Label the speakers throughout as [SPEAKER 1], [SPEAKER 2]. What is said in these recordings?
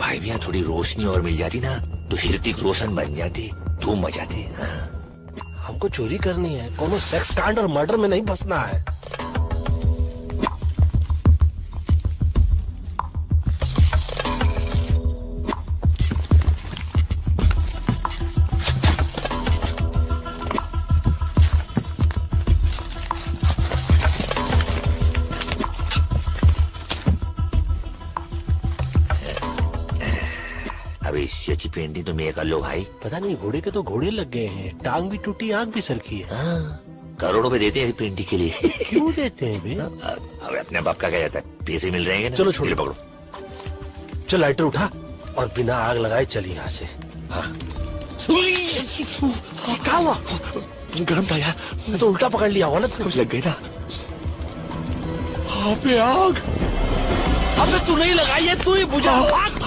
[SPEAKER 1] भाई भैया थोड़ी रोशनी और मिल जाती ना तो ऋतिक रोशन बन जाते, धूम मचाते।
[SPEAKER 2] हमको चोरी करनी है, कोनो सेक्स कांड और मर्डर में नहीं फंसना है।
[SPEAKER 1] अबे इससे अच्छी पेंटिंग तो मैं कर लो भाई।
[SPEAKER 2] पता नहीं घोड़े के तो घोड़े लग गए हैं, टांग भी टूटी, आंख भी सरकी है।
[SPEAKER 1] करोड़ों रुपए देते हैं पेंटिंग के लिए।
[SPEAKER 2] क्यों देते हैं बे?
[SPEAKER 1] अब अपने बाप का क्या जाता है, पैसे मिल रहे हैं ना।
[SPEAKER 2] चलो छोड़ो,
[SPEAKER 1] पकड़ो।
[SPEAKER 2] चल लाइटर उठा और बिना आग लगाए चल यहाँ से। हाँ। क्या हुआ?
[SPEAKER 1] गरम था यार,
[SPEAKER 2] मैं तो उल्टा पकड़ लिया होगा ना।
[SPEAKER 1] कुछ लग गई ना। हाँ पे आग।
[SPEAKER 2] अबे तू नहीं लगाई है, तू ही बुझा।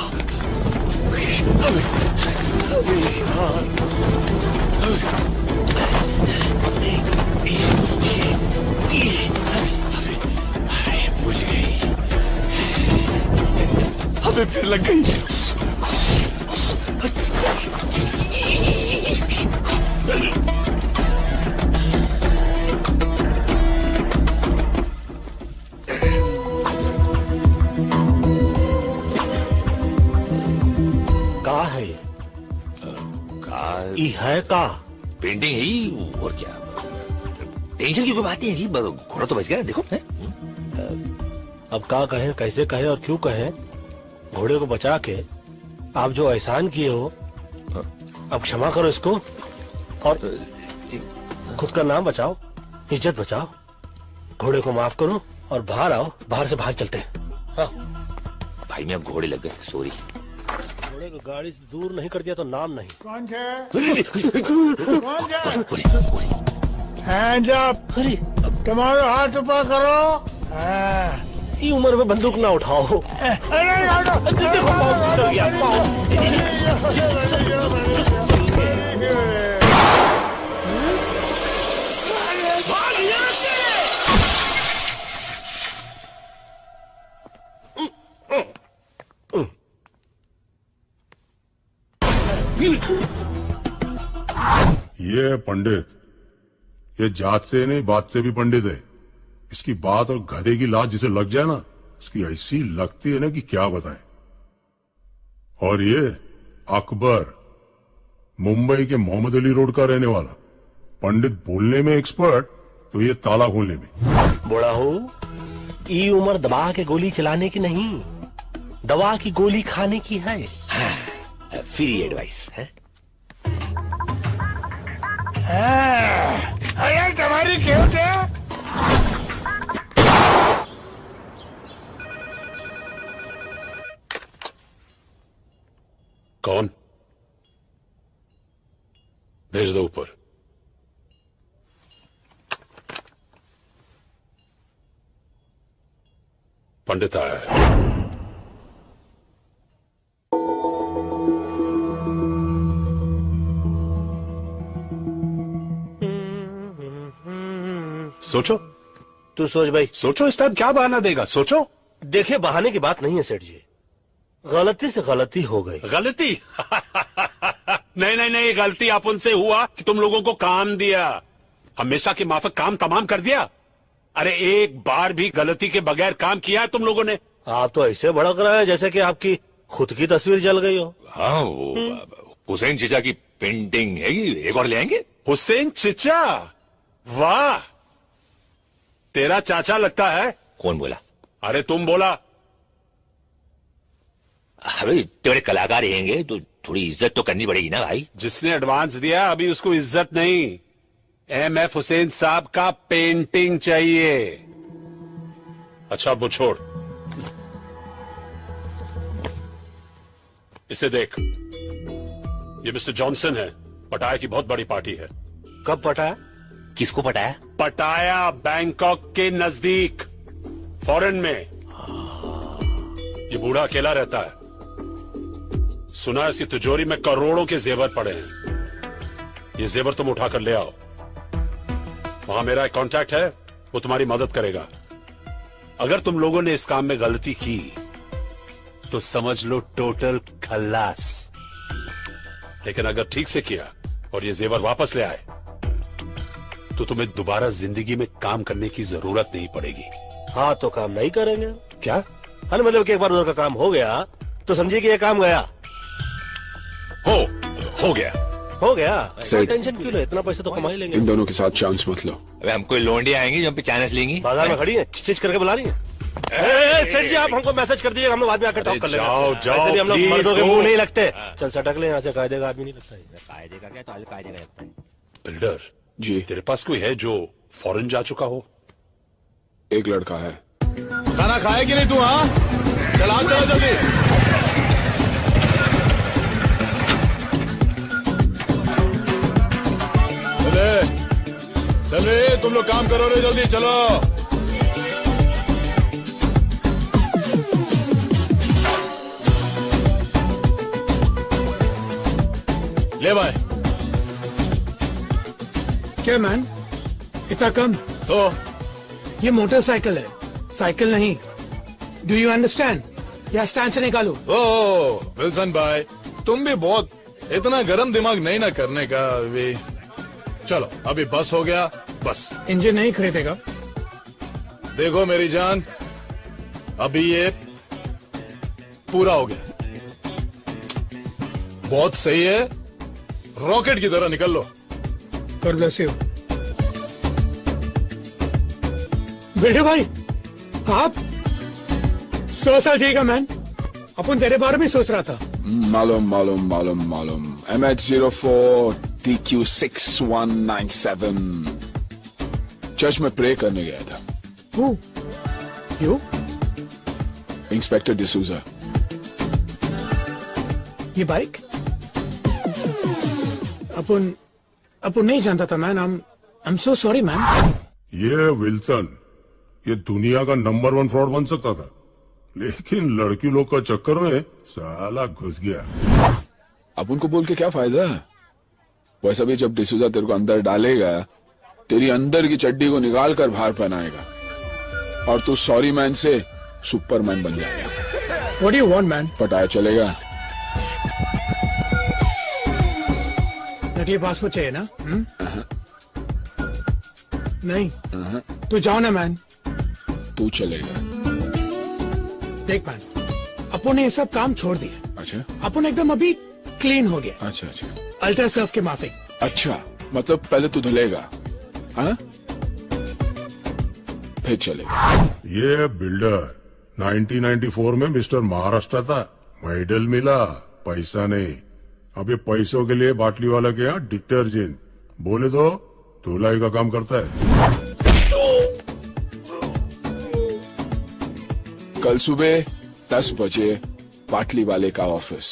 [SPEAKER 1] बुझ गई। अबे फिर लग गई।
[SPEAKER 2] कहाँ है ये? है का
[SPEAKER 1] पेंटिंग है ही, और क्या। टेंशन की कोई बात नहीं है, घोड़ा तो बच गया। देखो
[SPEAKER 2] अब का कहें, कैसे कहें और क्यों कहें? घोड़े को बचा के आप जो एहसान किए हो, अब क्षमा करो इसको और खुद का नाम बचाओ, इज्जत बचाओ। घोड़े को माफ करो और बाहर आओ, बाहर से बाहर चलते हैं। हाँ।
[SPEAKER 1] भाई मैं घोड़े लग गए, सॉरी।
[SPEAKER 2] घोड़े को गाड़ी से दूर नहीं कर दिया तो नाम नहीं।
[SPEAKER 3] कौन है? जब
[SPEAKER 2] अरे
[SPEAKER 3] तुम्हारे हाथ ऊपर करो।
[SPEAKER 2] ये उम्र में बंदूक ना उठाओ।
[SPEAKER 3] अरे
[SPEAKER 2] देखो पाँव फिसल गया,
[SPEAKER 4] ये है पंडित, ये जात से नहीं बात से भी पंडित है। इसकी बात और गधे की लात जिसे लग जाए ना, उसकी ऐसी लगती है ना कि क्या बताएं। और ये अकबर, मुंबई के मोहम्मद अली रोड का रहने वाला, पंडित बोलने में एक्सपर्ट तो ये ताला खोलने में।
[SPEAKER 2] बड़ा हो, ये उम्र दबा के गोली चलाने की नहीं, दवा की गोली खाने की है।
[SPEAKER 1] फ्री एडवाइस है।
[SPEAKER 3] अरे तुम्हारी क्यों थे?
[SPEAKER 4] कौन? भेज दो ऊपर। पंडित आया है। सोचो,
[SPEAKER 2] तू सोच भाई।
[SPEAKER 4] सोचो इस टाइम क्या बहाना देगा, सोचो।
[SPEAKER 2] देखिए बहाने की बात नहीं है सेठ जी, गलती से गलती हो गई।
[SPEAKER 4] गलती? नहीं नहीं नहीं, गलती अपन से हुआ कि तुम लोगों को काम दिया, हमेशा के माफक काम तमाम कर दिया। अरे एक बार भी गलती के बगैर काम किया है तुम लोगों ने?
[SPEAKER 2] आप तो ऐसे भड़क रहे हैं जैसे कि आपकी खुद की तस्वीर जल गई हो।
[SPEAKER 1] हाँ, वो हुसैन चीचा की पेंटिंग है, एक और ले आएंगे।
[SPEAKER 4] हुसैन चिचा? वाह, तेरा चाचा लगता है।
[SPEAKER 1] कौन बोला?
[SPEAKER 4] अरे तुम बोला।
[SPEAKER 1] अरे तेरे कलाकार रहेंगे तो थोड़ी इज्जत तो करनी पड़ेगी ना भाई।
[SPEAKER 4] जिसने एडवांस दिया अभी उसको इज्जत नहीं, एमएफ हुसैन साहब का पेंटिंग चाहिए। अच्छा वो छोड़, इसे देख, ये मिस्टर जॉनसन है, पटाया की बहुत बड़ी पार्टी है।
[SPEAKER 2] कब पटाया?
[SPEAKER 1] किसको पटाया?
[SPEAKER 4] पटाया बैंकॉक के नजदीक, फॉरेन में। ये बूढ़ा अकेला रहता है, सुना इसकी तिजोरी में करोड़ों के जेवर पड़े हैं। ये जेवर तुम उठाकर ले आओ। वहां मेरा एक कांटेक्ट है, वो तुम्हारी मदद करेगा। अगर तुम लोगों ने इस काम में गलती की
[SPEAKER 5] तो समझ लो टोटल खल्लास। लेकिन अगर ठीक से किया और ये जेवर वापस ले आए तो तुम्हें दोबारा जिंदगी में काम करने की जरूरत नहीं पड़ेगी।
[SPEAKER 2] हाँ तो काम नहीं करेंगे।
[SPEAKER 5] क्या?
[SPEAKER 2] हाँ मतलब कि एक बार उधर का काम हो गया तो समझिए कि ये काम गया।
[SPEAKER 5] हो गया।
[SPEAKER 2] हो गया।
[SPEAKER 6] सही।
[SPEAKER 2] टेंशन क्यों ले, इतना पैसा तो कमा ही लेंगे।
[SPEAKER 6] इन दोनों के साथ चांस मत लो।
[SPEAKER 1] अबे हम कोई लोंडी आएंगी जो हम पे चांस लेंगी।
[SPEAKER 2] बाजार में खड़ी है, चिच करके बुला रही है। सेठ जी आप हमको मैसेज कर दीजिएगा, हम लोग बाद में आकर टॉक कर लेंगे।
[SPEAKER 5] जाओ,
[SPEAKER 2] वैसे भी हम लोग
[SPEAKER 5] please,
[SPEAKER 2] मर्दों के
[SPEAKER 5] go।
[SPEAKER 2] मुंह नहीं लगते। चल सटक ले यहाँ से, कायदे का आदमी नहीं लगता है।
[SPEAKER 1] कायदे का क्या, तो कायदे का लगता है।
[SPEAKER 5] बिल्डर
[SPEAKER 6] जी,
[SPEAKER 5] तेरे पास कोई है जो फॉरेन जा चुका हो?
[SPEAKER 6] एक लड़का है।
[SPEAKER 3] खाना खाए कि नहीं तू? हाँ चला चला जल्दी। चले तुम लोग काम करो रे, जल्दी चलो। ले भाई।
[SPEAKER 7] क्या मैन, इतना कम?
[SPEAKER 3] तो
[SPEAKER 7] ये मोटरसाइकिल है, साइकिल नहीं। Do you understand? या स्टैंड से निकालो।
[SPEAKER 3] ओ विल्सन भाई, तुम भी बहुत इतना गरम दिमाग नहीं ना करने का अभी। चलो अभी बस हो गया, बस।
[SPEAKER 7] इंजन नहीं खरीदेगा?
[SPEAKER 3] देखो मेरी जान, अभी ये पूरा हो गया, बहुत सही है, रॉकेट की तरह निकल लो।
[SPEAKER 7] God bless you। बेटे भाई, आप 100 साल जिएगा मैन। अपन तेरे बारे में सोच रहा था।
[SPEAKER 6] मालूम मालूम मालूम मालूम। MH04 TQ6197 चर्च में प्रे करने गया था।
[SPEAKER 7] Who? You?
[SPEAKER 6] इंस्पेक्टर डिसूजा।
[SPEAKER 7] ये बाइक? अपन नहीं जानता था man. I'm so sorry man.
[SPEAKER 4] ये विल्सन, ये दुनिया का नंबर 1 फ्रॉड बन सकता था, लेकिन लड़की लोग का चक्कर में साला घुस गया।
[SPEAKER 6] अब उनको बोल के क्या फायदा? वैसा भी जब डिसूजा तेरे को अंदर डालेगा, तेरी अंदर की चड्डी को निकाल कर बाहर पहनाएगा और तू सॉरी मैन से सुपरमैन बन जाएगा।
[SPEAKER 7] What do you want man?
[SPEAKER 6] पटाया चलेगा?
[SPEAKER 7] नकली पासपोर्ट चाहिए ना? नहीं तो जाओ ना मैन।
[SPEAKER 6] तू चलेगा।
[SPEAKER 7] देख मैन, अपन ने ये सब काम छोड़ दिया।
[SPEAKER 6] अच्छा
[SPEAKER 7] अपन एकदम अभी क्लीन हो गया।
[SPEAKER 6] अच्छा अच्छा
[SPEAKER 7] अल्ट्रा सर्फ के माफिक।
[SPEAKER 6] अच्छा, मतलब पहले तू धुलेगा, हाँ? फिर चलेगा।
[SPEAKER 4] ये बिल्डर 1994 में मिस्टर महाराष्ट्र था, मेडल मिला, पैसा नहीं। अब ये पैसों के लिए बाटली वाला के यहाँ डिटर्जेंट बोले तो धुलाई का काम करता है।
[SPEAKER 6] कल सुबह 10 बजे बाटली वाले का ऑफिस।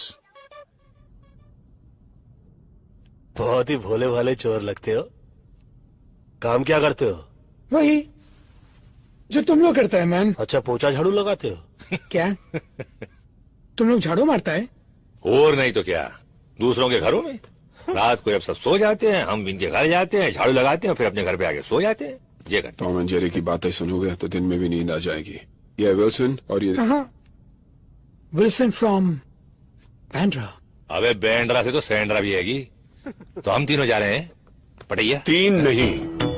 [SPEAKER 2] बहुत ही भोले भाले चोर लगते हो। काम क्या करते हो?
[SPEAKER 7] वही जो तुम लोग करता है मैन।
[SPEAKER 2] अच्छा, पोछा झाड़ू लगाते हो?
[SPEAKER 7] क्या तुम लोग झाड़ू मारता है?
[SPEAKER 1] और नहीं तो क्या, दूसरों के घरों में। रात को जब सब सो जाते हैं, हम इनके घर जाते हैं, झाड़ू लगाते हैं, फिर अपने घर पे आके सो जाते हैं। ये करते
[SPEAKER 6] टॉम एंड जेरी की बातें सुनोगे तो दिन में भी नींद आ जाएगी। ये विल्सन और ये
[SPEAKER 7] विल्सन फ्रॉम बैंड्रा।
[SPEAKER 1] हैं। अबे बैंड्रा से तो सैंड्रा भी हैगी। तो हम तीनों जा रहे हैं पटैया।
[SPEAKER 5] 3 नहीं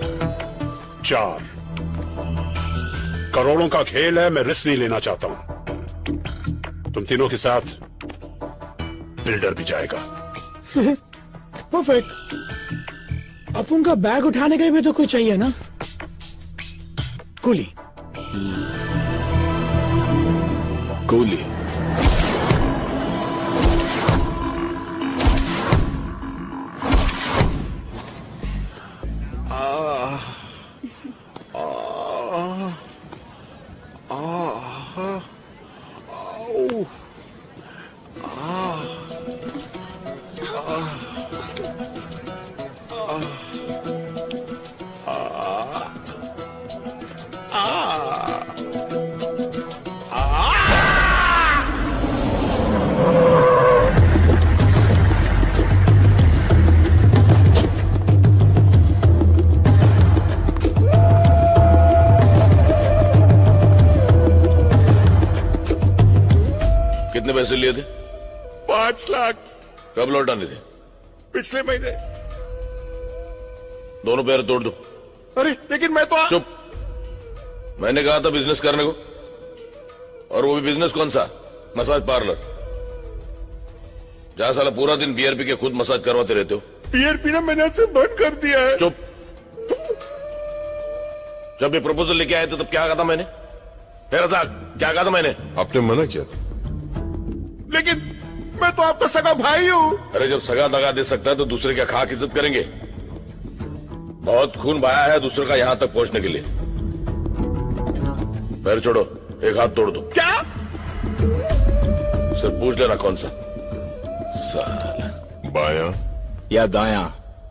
[SPEAKER 5] 4 करोड़ों का खेल है, मैं रिस्क नहीं लेना चाहता हूं। तुम तीनों के साथ बिल्डर भी जाएगा।
[SPEAKER 7] परफेक्ट। अपन का बैग उठाने के लिए भी तो कोई चाहिए ना। कुली।
[SPEAKER 6] गोली।
[SPEAKER 8] पैसे लिए थे?
[SPEAKER 3] 5 लाख
[SPEAKER 8] कब लौटाने थे?
[SPEAKER 3] पिछले महीने।
[SPEAKER 8] दोनों पैर तोड़ दो।
[SPEAKER 3] अरे लेकिन मैं तो
[SPEAKER 8] चुप। मैंने कहा था बिजनेस करने को, और वो भी बिजनेस कौन सा? मसाज पार्लर, जहां साला पूरा दिन बियर पी के खुद मसाज करवाते रहते हो।
[SPEAKER 3] बियर पीना मैंने आज से बंद कर दिया है।
[SPEAKER 8] चुप। जब ये प्रपोजल लेके आए थे तब क्या कहा था मैंने? क्या कहा था मैंने?
[SPEAKER 9] आपने मना किया था।
[SPEAKER 3] लेकिन मैं तो आपका सगा भाई हूँ।
[SPEAKER 8] अरे जब सगा दगा दे सकता है तो दूसरे क्या खाक इज्जत करेंगे? बहुत खून बहाया है दूसरे का यहां तक पहुंचने के लिए। पैर छोड़ो, एक हाथ तोड़ दो।
[SPEAKER 3] क्या?
[SPEAKER 8] सिर्फ पूछ लेना कौन सा। साला
[SPEAKER 9] बायां
[SPEAKER 6] या दायां?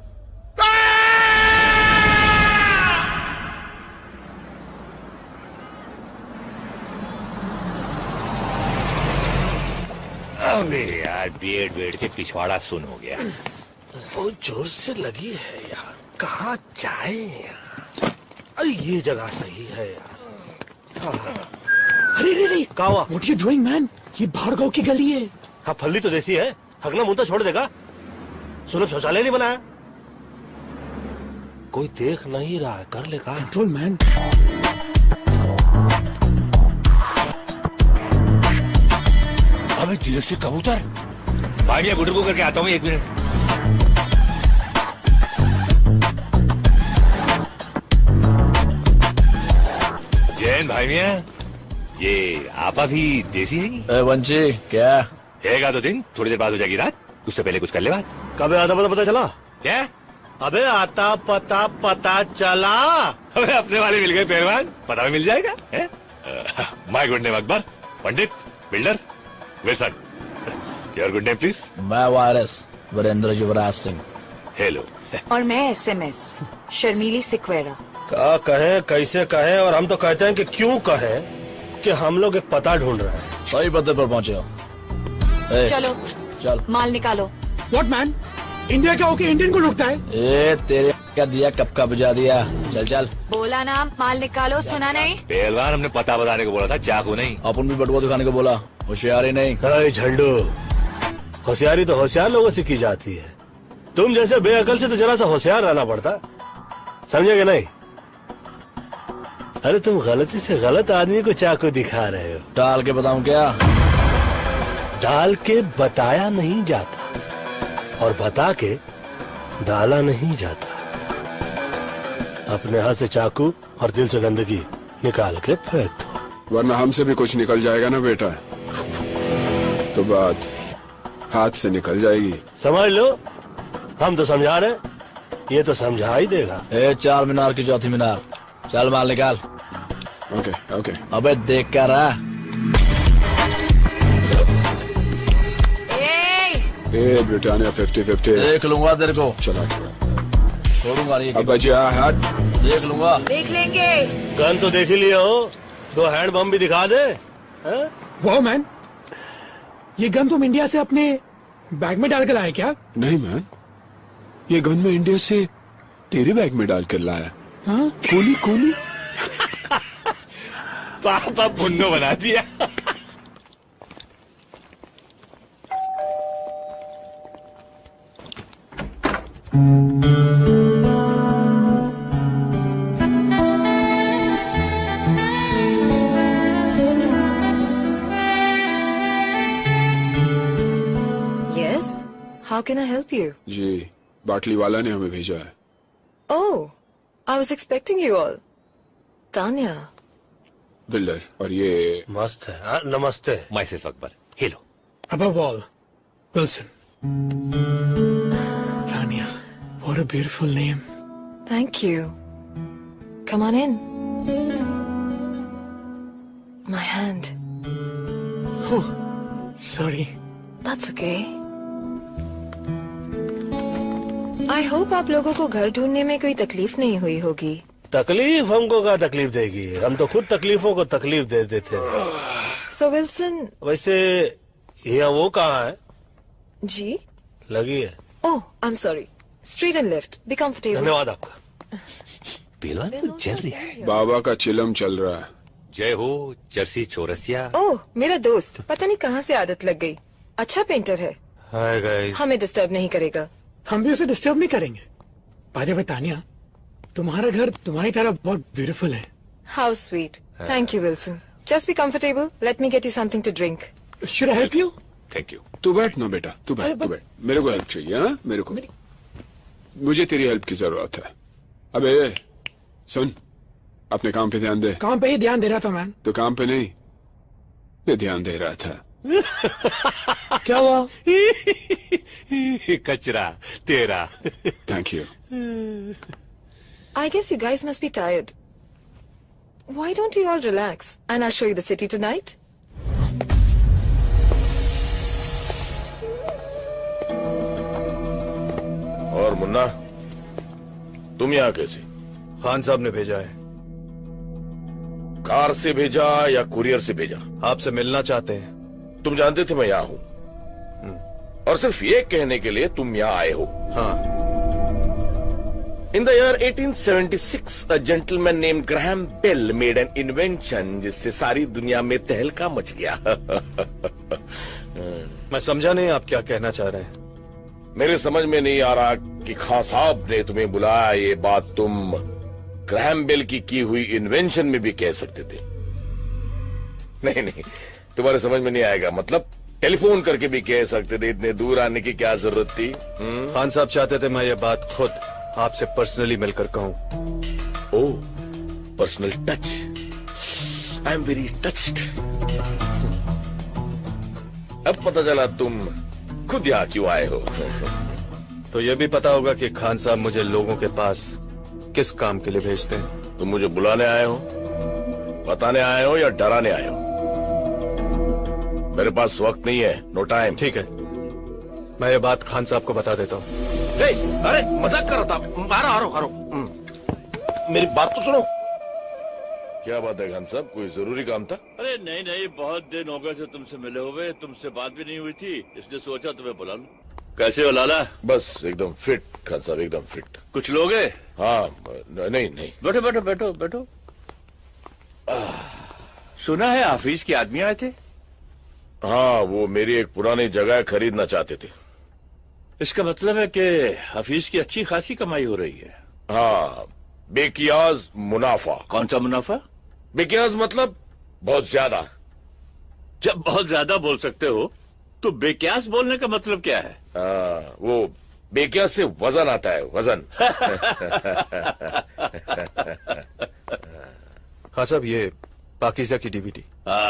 [SPEAKER 1] अबे यार बेड के पिछवाड़ा सुन हो गया।
[SPEAKER 2] बहुत जोर से लगी है यार, कहाँ जाए यार? अरे ये जगह सही है यार।
[SPEAKER 7] अरे रे रे,
[SPEAKER 2] क्या हुआ?
[SPEAKER 7] What you doing man? ये भार्गव की गली है।
[SPEAKER 2] हाँ फल्ली तो देसी है, हगना मुंह तो छोड़ देगा। सुनो शौचालय नहीं बनाया, कोई देख नहीं रहा है, कर ले का
[SPEAKER 7] कंट्रोल मैन।
[SPEAKER 2] अबे धीरे से कबूतर।
[SPEAKER 1] भाई मैं गुटर को करके आता हूँ, 1 मिनट। जैन भाई मियाँ, ये आपा भी देसी है?
[SPEAKER 6] बंची क्या
[SPEAKER 1] रहेगा तो दिन, थोड़ी देर बाद हो जाएगी रात, उससे पहले कुछ कर ले बात।
[SPEAKER 2] कबे आता पता चला?
[SPEAKER 1] क्या?
[SPEAKER 2] अबे आता पता चला।
[SPEAKER 1] अबे अपने वाले मिल गए पहलवान, पता भी मिल जाएगा। My good name Akbar, Pandit, builder, Wilson. Your good name please?
[SPEAKER 6] मैं वायरस वीरेंद्र युवराज सिंह।
[SPEAKER 1] हेलो।
[SPEAKER 10] और मैं SMS शर्मीली सिक्वेरा।
[SPEAKER 2] क्या कहे कैसे कहे, और हम तो कहते हैं कि क्यों कहे कि हम लोग एक पता ढूंढ रहे हैं।
[SPEAKER 6] सही पते पर पहुंचे हो।
[SPEAKER 10] चलो
[SPEAKER 6] चल
[SPEAKER 10] माल निकालो।
[SPEAKER 7] What man? इंडिया क्या होके इंडियन को लुटता है?
[SPEAKER 6] ए तेरे क्या दिया, कब का बुझा दिया। चल चल।
[SPEAKER 10] बोला ना माल निकालो, सुना नहीं?
[SPEAKER 1] पहलवान हमने पता बताने को बोला था, चाकू नहीं।
[SPEAKER 6] अपन भी बटुआ दिखाने को बोला, होशियारी नहीं।
[SPEAKER 2] झंडू, होशियारी तो होशियार लोगों से की जाती है, तुम जैसे बेअकल से तो जरा सा होशियार रहना पड़ता, समझे कि नहीं? अरे तुम गलती से गलत आदमी को चाकू दिखा रहे हो।
[SPEAKER 6] डाल के बताऊं क्या?
[SPEAKER 2] डाल के बताया नहीं जाता, और बता के डाला नहीं जाता। अपने हाथ से चाकू और दिल से गंदगी निकाल के फेंक दो,
[SPEAKER 6] वरना हमसे भी कुछ निकल जाएगा ना बेटा, तो बात हाथ से निकल जाएगी।
[SPEAKER 2] समझ लो, हम तो समझा रहे, ये तो समझा ही देगा।
[SPEAKER 6] 4 मीनार की चौथी मीनार, चल माल निकाल। Okay okay. अबे देख क्या रहा? ए ब्रिटानिया 50-50 देख लूंगा तेरे को। चला छोड़ूंगा नहीं। अब बचा हाथ देख लूंगा।
[SPEAKER 10] देख लेंगे।
[SPEAKER 2] गन तो देख ही लिया हो, 2 हैंड बम भी दिखा दे।
[SPEAKER 7] वाह मैन, ये गन तुम इंडिया से अपने बैग में डाल कर लाए क्या?
[SPEAKER 6] नहीं मैन, ये गन में इंडिया से तेरे बैग में डाल कर लाया।
[SPEAKER 7] हाँ?
[SPEAKER 6] कोली कोली।
[SPEAKER 1] पापा पुन्नो बना दिया।
[SPEAKER 10] Yes, how can I help you?
[SPEAKER 6] जी, बाटली वाला ने हमें भेजा है।
[SPEAKER 10] Oh, I was expecting you all. Tanya.
[SPEAKER 6] Builder, और ये
[SPEAKER 2] मस्त है। नमस्ते।
[SPEAKER 1] Myself Akbar. Hello.
[SPEAKER 7] Above all, Wilson. Tanya, what a beautiful name.
[SPEAKER 10] Thank you. Come on in. My hand.
[SPEAKER 7] Oh, sorry.
[SPEAKER 10] That's okay. I hope आप लोगों को घर ढूंढने में कोई तकलीफ नहीं हुई होगी।
[SPEAKER 2] तकलीफ हमको क्या तकलीफ देगी, हम तो खुद तकलीफों को तकलीफ दे देते हैं।
[SPEAKER 10] So Wilson.
[SPEAKER 2] वैसे ये वो कहाँ है?
[SPEAKER 10] जी?
[SPEAKER 2] लगी है।
[SPEAKER 10] Oh, I'm sorry. Street and lift. Be comfortable.
[SPEAKER 2] धन्यवाद आपका।
[SPEAKER 1] पहलवान कुछ चल रहा है।
[SPEAKER 6] बाबा का चिलम चल रहा है।
[SPEAKER 1] जय हो जर्सी चौरसिया।
[SPEAKER 10] ओह, मेरा दोस्त, पता नहीं कहाँ से आदत लग गई। अच्छा पेंटर है।
[SPEAKER 2] Hi guys.
[SPEAKER 10] हमें डिस्टर्ब नहीं करेगा।
[SPEAKER 7] हम भी उसे डिस्टर्ब नहीं करेंगे। बाय द वे तानिया, तुम्हारा घर तुम्हारी तरह बहुत ब्यूटीफुल है।
[SPEAKER 10] How sweet. Thank you Wilson. Just be comfortable. Let me get you something to drink.
[SPEAKER 7] Should I help you?
[SPEAKER 1] Thank you.
[SPEAKER 6] तू बैठ ना बेटा, तू बैठ। मेरे को हेल्प चाहिए। हाँ, मेरे को मुझे तेरी हेल्प की जरूरत है। अबे सुन, अपने काम पे ध्यान दे।
[SPEAKER 7] काम पे ही ध्यान दे रहा था मैन।
[SPEAKER 6] तो काम पे नहीं, पे ध्यान दे रहा था।
[SPEAKER 7] क्या हुआ?
[SPEAKER 1] कचरा तेरा।
[SPEAKER 6] Thank you.
[SPEAKER 10] I guess you guys must be tired. Why don't you all relax and I'll show you the city tonight?
[SPEAKER 8] और मुन्ना, तुम यहाँ कैसे?
[SPEAKER 9] खान साहब ने भेजा है।
[SPEAKER 8] कार से भेजा या कुरियर से भेजा?
[SPEAKER 9] आपसे मिलना चाहते हैं।
[SPEAKER 8] तुम जानते थे मैं यहाँ हूँ, और सिर्फ ये कहने के लिए तुम यहाँ आए हो।
[SPEAKER 9] हाँ।
[SPEAKER 8] In the year 1876, a gentleman named Graham Bell made an invention जिससे सारी दुनिया में तहलका मच गया।
[SPEAKER 9] मैं समझा नहीं आप क्या कहना चाह रहे हैं।
[SPEAKER 8] मेरे समझ में नहीं आ रहा कि खान साहब ने तुम्हें बुलाया, ये बात तुम ग्रैहम बेल की हुई इन्वेंशन में भी कह सकते थे। नहीं, तुम्हारे समझ में नहीं आएगा। मतलब टेलीफोन करके भी कह सकते थे, इतने दूर आने की क्या जरूरत थी?
[SPEAKER 9] खान साहब चाहते थे मैं ये बात खुद आपसे पर्सनली मिलकर कहूं।
[SPEAKER 8] ओह, personal touch. I am very touched. अब पता चला तुम खुद यहाँ क्यों आए हो।
[SPEAKER 9] तो ये भी पता होगा कि खान साहब मुझे लोगों के पास किस काम के लिए भेजते हैं।
[SPEAKER 8] तुम मुझे बुलाने आए हो, बताने आए हो या डराने आए हो? मेरे पास वक्त नहीं है, नो टाइम।
[SPEAKER 9] ठीक है, मैं ये बात खान साहब को बता देता हूँ।
[SPEAKER 8] अरे मजाक कर रहा था। आ रहा। मेरी बात तो सुनो। क्या बात है खान साहब, कोई जरूरी काम था?
[SPEAKER 11] अरे नहीं, बहुत दिन हो गए थे तुमसे मिले हुए, तुमसे बात भी नहीं हुई थी, इसलिए सोचा तुम्हें बुला लूं। कैसे हो लाला?
[SPEAKER 8] बस एकदम फिट खान साहब, एकदम फिट।
[SPEAKER 11] कुछ लोग हैं?
[SPEAKER 8] हाँ, नहीं।
[SPEAKER 11] बैठो। सुना है हाफिज के आदमी आए थे?
[SPEAKER 8] हाँ, वो मेरी एक पुरानी जगह खरीदना चाहते थे।
[SPEAKER 11] इसका मतलब है कि हाफिज की अच्छी खासी कमाई हो रही है।
[SPEAKER 8] हाँ, बेकियाज मुनाफा।
[SPEAKER 11] कौन सा मुनाफा?
[SPEAKER 8] बेकियाज मतलब बहुत ज्यादा।
[SPEAKER 11] जब बहुत ज्यादा बोल सकते हो तो बेकियास बोलने का मतलब क्या है?
[SPEAKER 8] वो बेकियाज से वजन आता है, वजन।
[SPEAKER 9] हाँ साहब, ये पाकीज़ा की डीवीडी।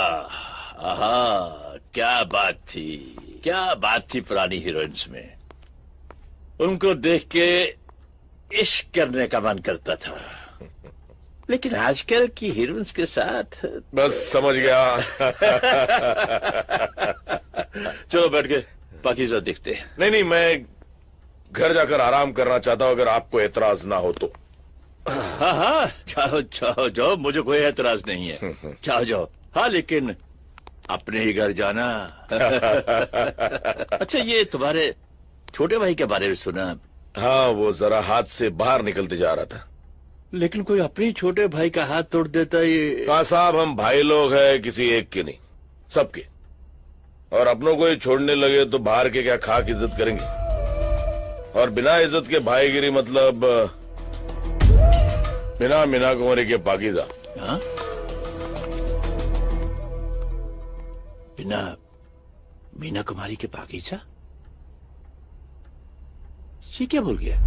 [SPEAKER 11] क्या बात थी पुरानी हीरोइंस में। उनको देख के इश्क करने का मन करता था, लेकिन आजकल की हीरोइंस के साथ।
[SPEAKER 8] बस समझ गया।
[SPEAKER 11] चलो बैठ के पाकीज़ा देखते हैं।
[SPEAKER 8] नहीं, मैं घर जाकर आराम करना चाहता हूँ, अगर आपको एतराज ना हो तो।
[SPEAKER 11] हाँ, जाओ, मुझे कोई एतराज नहीं है। जाओ। हाँ, लेकिन अपने ही घर जाना। अच्छा, ये तुम्हारे छोटे भाई के बारे में सुना?
[SPEAKER 8] हाँ, वो जरा हाथ से बाहर निकलते जा रहा था।
[SPEAKER 11] लेकिन कोई अपने छोटे भाई का हाथ तोड़ देता ये?
[SPEAKER 8] कहा साहब, हम भाई लोग हैं, किसी एक के नहीं, सबके। और अपनों को ही छोड़ने लगे तो बाहर के क्या खाक इज्जत करेंगे? और बिना इज्जत के भाईगिरी मतलब बिना मीना कुमारी के पाकीज़ा।
[SPEAKER 11] हाँ? बिना मीना कुमारी के पाकीज़ा? ये क्या बोल गया?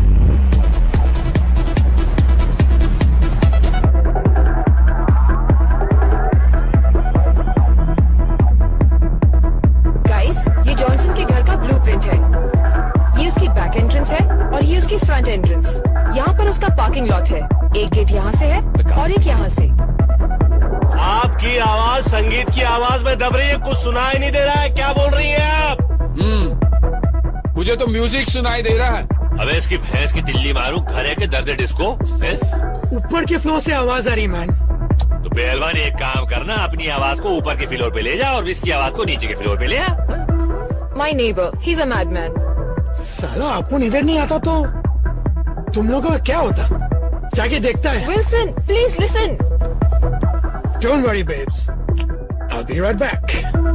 [SPEAKER 10] गाइस, ये जॉनसन के घर का ब्लूप्रिंट है। ये उसकी बैक एंट्रेंस है और ये उसकी फ्रंट एंट्रेंस। यहाँ पर उसका पार्किंग लॉट है। एक गेट यहाँ से है और एक यहाँ से।
[SPEAKER 2] आपकी आवाज संगीत की आवाज में दब रही है, कुछ सुनाई नहीं दे रहा है। क्या बोल रही हैं आप?
[SPEAKER 6] मुझे तो म्यूजिक सुनाई दे रहा है।
[SPEAKER 1] अबे इसकी भैंस की तिल्ली मारू, घर है के दर्द डिस्को।
[SPEAKER 7] ऊपर के फ्लोर से आवाज आ रही मैन।
[SPEAKER 1] तो पहलवान एक काम करना, अपनी आवाज को ऊपर के फ्लोर पे ले जा और इसकी आवाज को नीचे के फ्लोर पे ले आ।
[SPEAKER 10] My neighbor, he's a madman.
[SPEAKER 7] साला अपन इधर नहीं आता तो तुम लोगों का क्या होता? जाके देखता है।
[SPEAKER 10] Wilson, please listen.
[SPEAKER 7] Don't worry, babes. I'll be right back.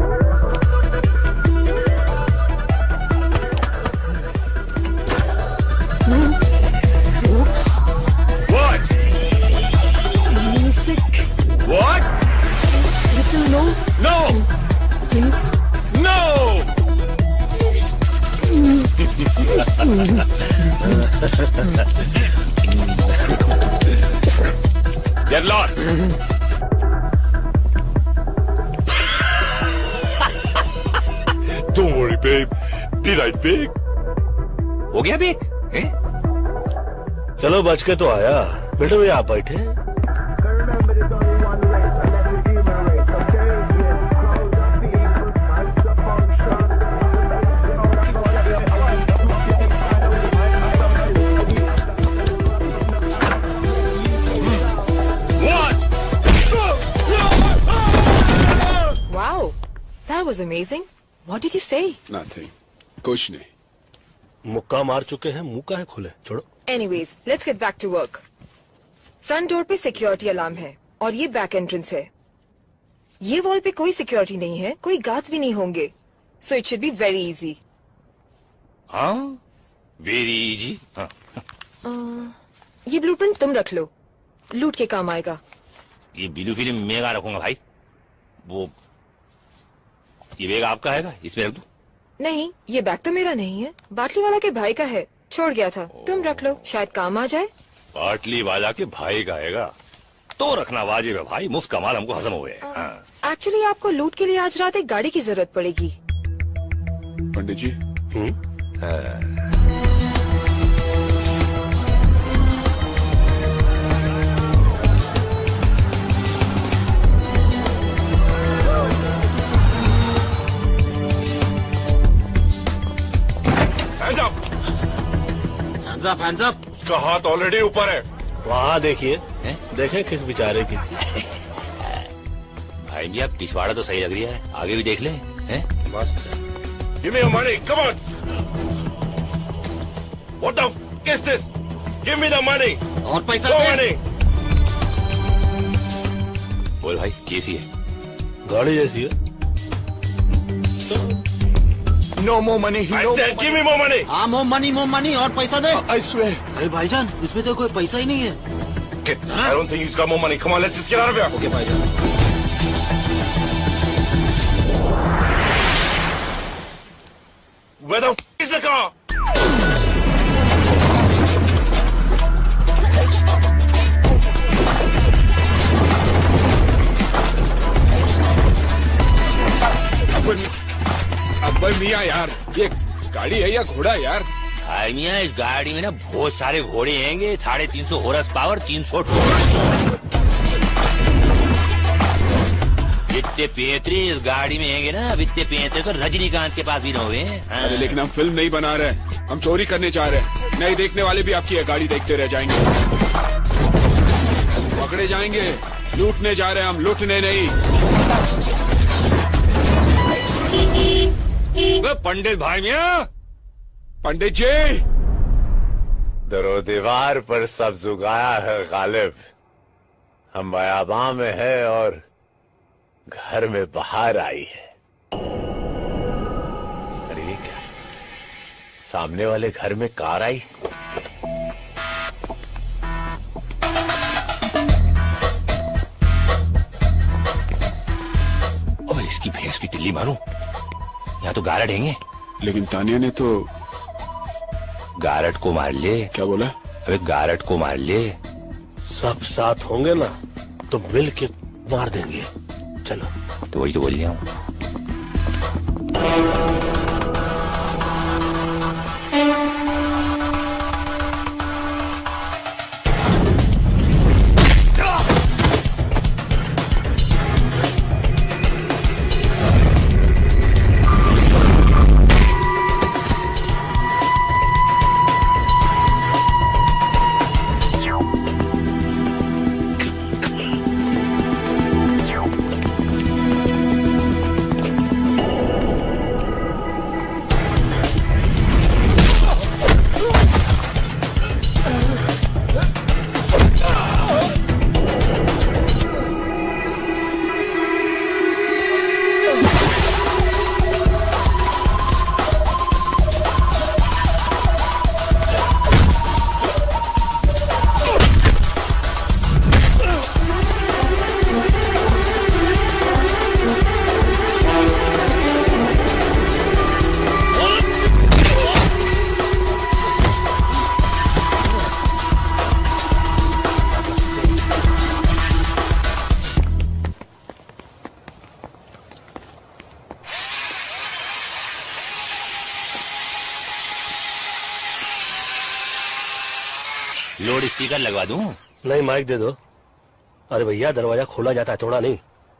[SPEAKER 7] Oops.
[SPEAKER 1] What?
[SPEAKER 7] Music.
[SPEAKER 1] What?
[SPEAKER 7] Little low.
[SPEAKER 1] No!
[SPEAKER 7] Please.
[SPEAKER 1] No! Get lost!
[SPEAKER 5] Don't worry, babe. Be right back.
[SPEAKER 1] हो गया बेक? हैं?
[SPEAKER 2] चलो बच के तो आया। बेटे भैया आप बैठे।
[SPEAKER 10] Wow, that was amazing. What did you say?
[SPEAKER 6] Nothing. कुछ नहीं.
[SPEAKER 2] मुक्का मार चुके हैं, मुंह काहे खोले? छोड़ो.
[SPEAKER 10] Anyways, let's get back to work. Front door पे सिक्योरिटी अलार्म है और ये बैक एंट्रेंस है. ये वॉल पे कोई सिक्योरिटी नहीं है, कोई गार्ड्स भी नहीं होंगे. So it should be very easy.
[SPEAKER 1] हाँ? Very easy. हाँ.
[SPEAKER 10] ये ब्लूप्रिंट तुम रख लो, लूट के काम आएगा.
[SPEAKER 1] ये ब्लू फिल्म मैं कहाँ रखूंगा भाई? वो ये बैग आपका है, इसमें रख दूं?
[SPEAKER 10] नहीं, ये बैग तो मेरा नहीं है, बाटली वाला के भाई का है, छोड़ गया था. तुम रख लो, शायद काम आ जाए.
[SPEAKER 1] बाटली वाला के भाई का है तो रखना वाजिब है भाई, मुफ्त कमाल हमको हजम हो गया.
[SPEAKER 10] एक्चुअली आपको लूट के लिए आज रात एक गाड़ी की जरूरत पड़ेगी.
[SPEAKER 6] पंडित जी.
[SPEAKER 11] Hands up.
[SPEAKER 5] उसका हाथ ऑलरेडी ऊपर है.
[SPEAKER 2] वहाँ देखिए, देखें किस बेचारे की थी.
[SPEAKER 1] भाई जी आप पिछवाड़ा तो सही लग रही है, आगे भी देख ले.
[SPEAKER 2] मस्त.
[SPEAKER 5] Give me your money. Come on. What the f is this? Give me the money.
[SPEAKER 11] और पैसा
[SPEAKER 5] Go
[SPEAKER 11] दे.
[SPEAKER 5] money.
[SPEAKER 1] बोल भाई कैसी है?
[SPEAKER 2] गाड़ी जैसी है.
[SPEAKER 3] No more money.
[SPEAKER 5] I said give me more money.
[SPEAKER 11] हाँ more money और पैसा दे.
[SPEAKER 3] I swear.
[SPEAKER 11] अरे भाईजान, इसमें तो कोई पैसा ही नहीं है.
[SPEAKER 5] Okay. I don't think he's got more money. Come on, let's just get out of here.
[SPEAKER 11] Okay भाईजान.
[SPEAKER 5] Where the f is the car?
[SPEAKER 6] Akbar मियाँ यार, ये गाड़ी है या घोड़ा यार?
[SPEAKER 1] भाई मियाँ इस गाड़ी में ना बहुत सारे घोड़े हैंगे, 350 हॉर्स पावर, 300 जितने पेंतरे इस गाड़ी में हैंगे ना, इतने पेंतरे तो रजनीकांत के पास भी न हुए.
[SPEAKER 6] अरे लेकिन हम फिल्म नहीं बना रहे, हम चोरी करने जा रहे हैं. नहीं देखने वाले भी आपकी ये गाड़ी देखते रह जाएंगे. पकड़े जाएंगे. लूटने जा रहे हैं हम, लूटने नहीं.
[SPEAKER 1] पंडित भाई मियाँ.
[SPEAKER 6] पंडित जी.
[SPEAKER 8] दरो दीवार पर सब जुगाया है गालिब. हम बयाबा में है और घर में बाहर आई है. अरे ये क्या, सामने वाले घर में कार आई.
[SPEAKER 1] ओए इसकी भैंस की टिल्ली मारो, यहाँ तो गारड हैंगे.
[SPEAKER 6] लेकिन तानिया ने तो
[SPEAKER 1] गारड को मार ले.
[SPEAKER 6] क्या बोला?
[SPEAKER 1] अबे गारड को मार ले.
[SPEAKER 2] सब साथ होंगे ना तो मिल के मार देंगे. चलो.
[SPEAKER 1] तो वही तो बोल रहा हूँ. लोड स्पीकर लगवा दूं?
[SPEAKER 2] नहीं, माइक दे दो। अरे भैया, दरवाजा खोला जाता है, तोड़ा नहीं।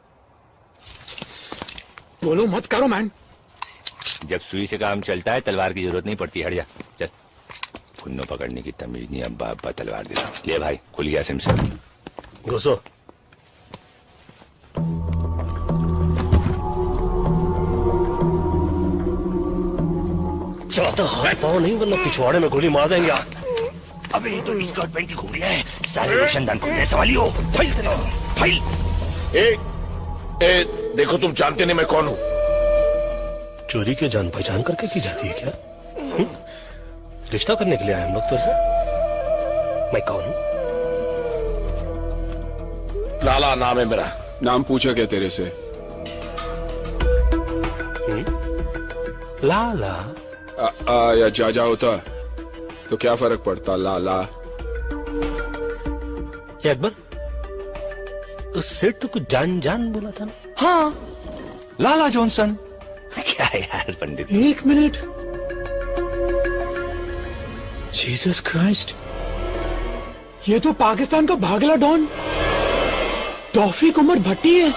[SPEAKER 7] बोलो मत करो मैन।
[SPEAKER 1] जब सुई से काम चलता है तलवार की जरूरत नहीं पड़ती। हट जा, चल। पुन्नो पकड़ने की तमीज नहीं, अब्बा अब्बा तलवार दे रहा हूं। ले भाई, खुल गया सिम से।
[SPEAKER 2] घुसो। ज्यादा हाथ पाओ नहीं, वरना पिछवाड़े में गोली मार देंगे आप।
[SPEAKER 1] अबे ये तो स्कर्ट पैंट की घुड़िया है, सारे रोशनदान खुलने सवाली हो। फाइल तेरे, फाइल।
[SPEAKER 8] देखो, तुम जानते नहीं मैं कौन हूं।
[SPEAKER 2] चोरी के जान पहचान करके की जाती है क्या? रिश्ता करने के लिए आए हम लोग तो। मैं कौन हूं?
[SPEAKER 8] लाला नाम है मेरा।
[SPEAKER 6] नाम पूछा क्या तेरे से?
[SPEAKER 2] लाला
[SPEAKER 6] या जाजा होता तो क्या फर्क पड़ता? लाला
[SPEAKER 2] ये अकबर, उस सेठ तो कुछ जान जान बोला था ना?
[SPEAKER 1] हाँ, लाला जॉनसन। क्या यार पंडित।
[SPEAKER 7] एक मिनट। जीसस क्राइस्ट, ये तो पाकिस्तान का भागला डॉन तौफीक उमर भट्टी है।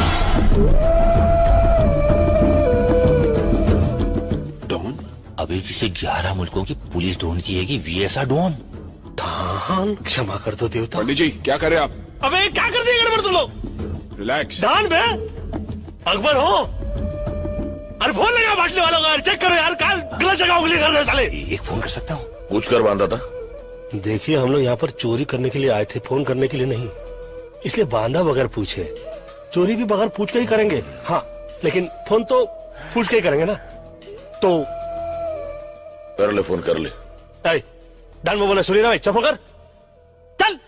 [SPEAKER 1] डॉन? अभी जिसे 11 मुल्कों की पुलिस ढूंढती है कि वीएसआ डॉन।
[SPEAKER 2] दान, क्षमा कर दो देवता।
[SPEAKER 6] पंडित जी, क्या करे आप?
[SPEAKER 2] अबे क्या कर दिए गड़बड़ तुम लोग?
[SPEAKER 6] रिलैक्स।
[SPEAKER 2] दान बे, अकबर हो? अरे फोन लगा बाटली वालों का, चेक करो यार, काल गलत जगह उंगली कर रहे हो साले।
[SPEAKER 1] एक फोन कर सकता हूँ?
[SPEAKER 8] पूछ कर बांधा था।
[SPEAKER 2] देखिए, हम लोग यहाँ पर चोरी करने के लिए आए थे, फोन करने के लिए नहीं। इसलिए बांधा बगैर पूछे। चोरी भी बगैर पूछ के ही करेंगे, हाँ, लेकिन फोन तो पूछ के ही करेंगे ना। तो
[SPEAKER 8] कर ले, फोन कर ले।
[SPEAKER 2] दान में बोले, सुनी ना भाई, चुप कर, चल।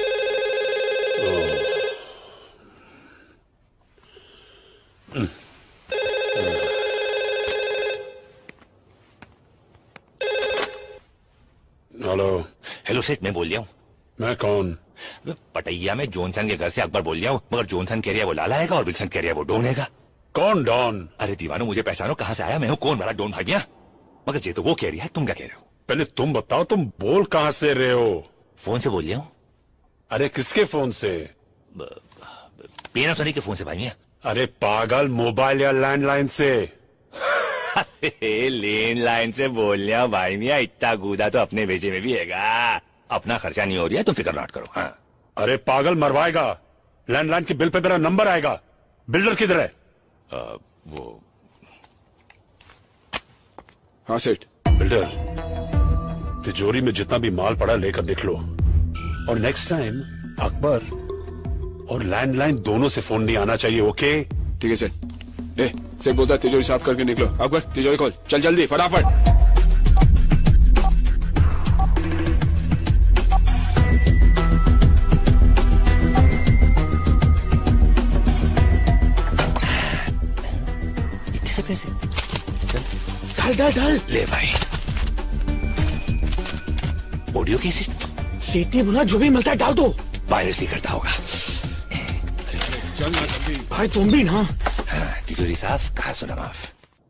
[SPEAKER 5] हेलो।
[SPEAKER 1] हेलो सेठ, मैं बोल रहा हूँ।
[SPEAKER 5] मैं कौन?
[SPEAKER 1] पटैया में जॉनसन के घर से अकबर बोल रहा हूँ, मगर जॉनसन कह रहा है वो लाला आएगा और विल्सन कह रहा है वो डॉन आएगा।
[SPEAKER 5] कौन डॉन?
[SPEAKER 1] अरे दीवानो, मुझे पहचानो, कहाँ से आया मैं हूँ, कौन वाला डॉन भागिया? मगर ये तो वो कह रही है, तुम क्या कह रहे हो?
[SPEAKER 5] पहले तुम बताओ, तुम बोल कहाँ से रहे हो?
[SPEAKER 1] फोन से बोल रहा हूँ।
[SPEAKER 5] अरे किसके फोन से?
[SPEAKER 1] पैनासोनिक के फोन से भाई।
[SPEAKER 5] अरे पागल, मोबाइल या लैंडलाइन से?
[SPEAKER 1] लैंडलाइन से बोल रहा हूँ भाई मियाँ, इतना कूदा तो अपने बेचे में भी हैगा। अपना खर्चा नहीं हो रहा है, तुम फिक्र नॉट करो। हाँ।
[SPEAKER 5] अरे पागल, मरवाएगा। लैंडलाइन के बिल पे मेरा नंबर आएगा। बिल्डर किधर है?
[SPEAKER 1] वो
[SPEAKER 6] हाँ सेठ।
[SPEAKER 5] बिल्डर, तिजोरी में जितना भी माल पड़ा लेकर निकलो, और नेक्स्ट टाइम अकबर और लैंडलाइन दोनों से फोन नहीं आना चाहिए, ओके?
[SPEAKER 6] ठीक है सेठ। सेठ बोलता है तिजोरी साफ करके निकलो। अकबर, तिजोरी खोल, चल जल्दी, फटाफट।
[SPEAKER 1] इतने से पैसे?
[SPEAKER 7] डाल डाल डाल।
[SPEAKER 1] ले भाई। Audio cassette?
[SPEAKER 7] सेठ ने बोला जो भी मिलता है डाल दो।
[SPEAKER 1] पायरेसी करता होगा।
[SPEAKER 6] चल ना जल्दी।
[SPEAKER 7] भाई तुम भी ना।
[SPEAKER 1] हाँ, तिजोरी साफ, कहा सुना माफ।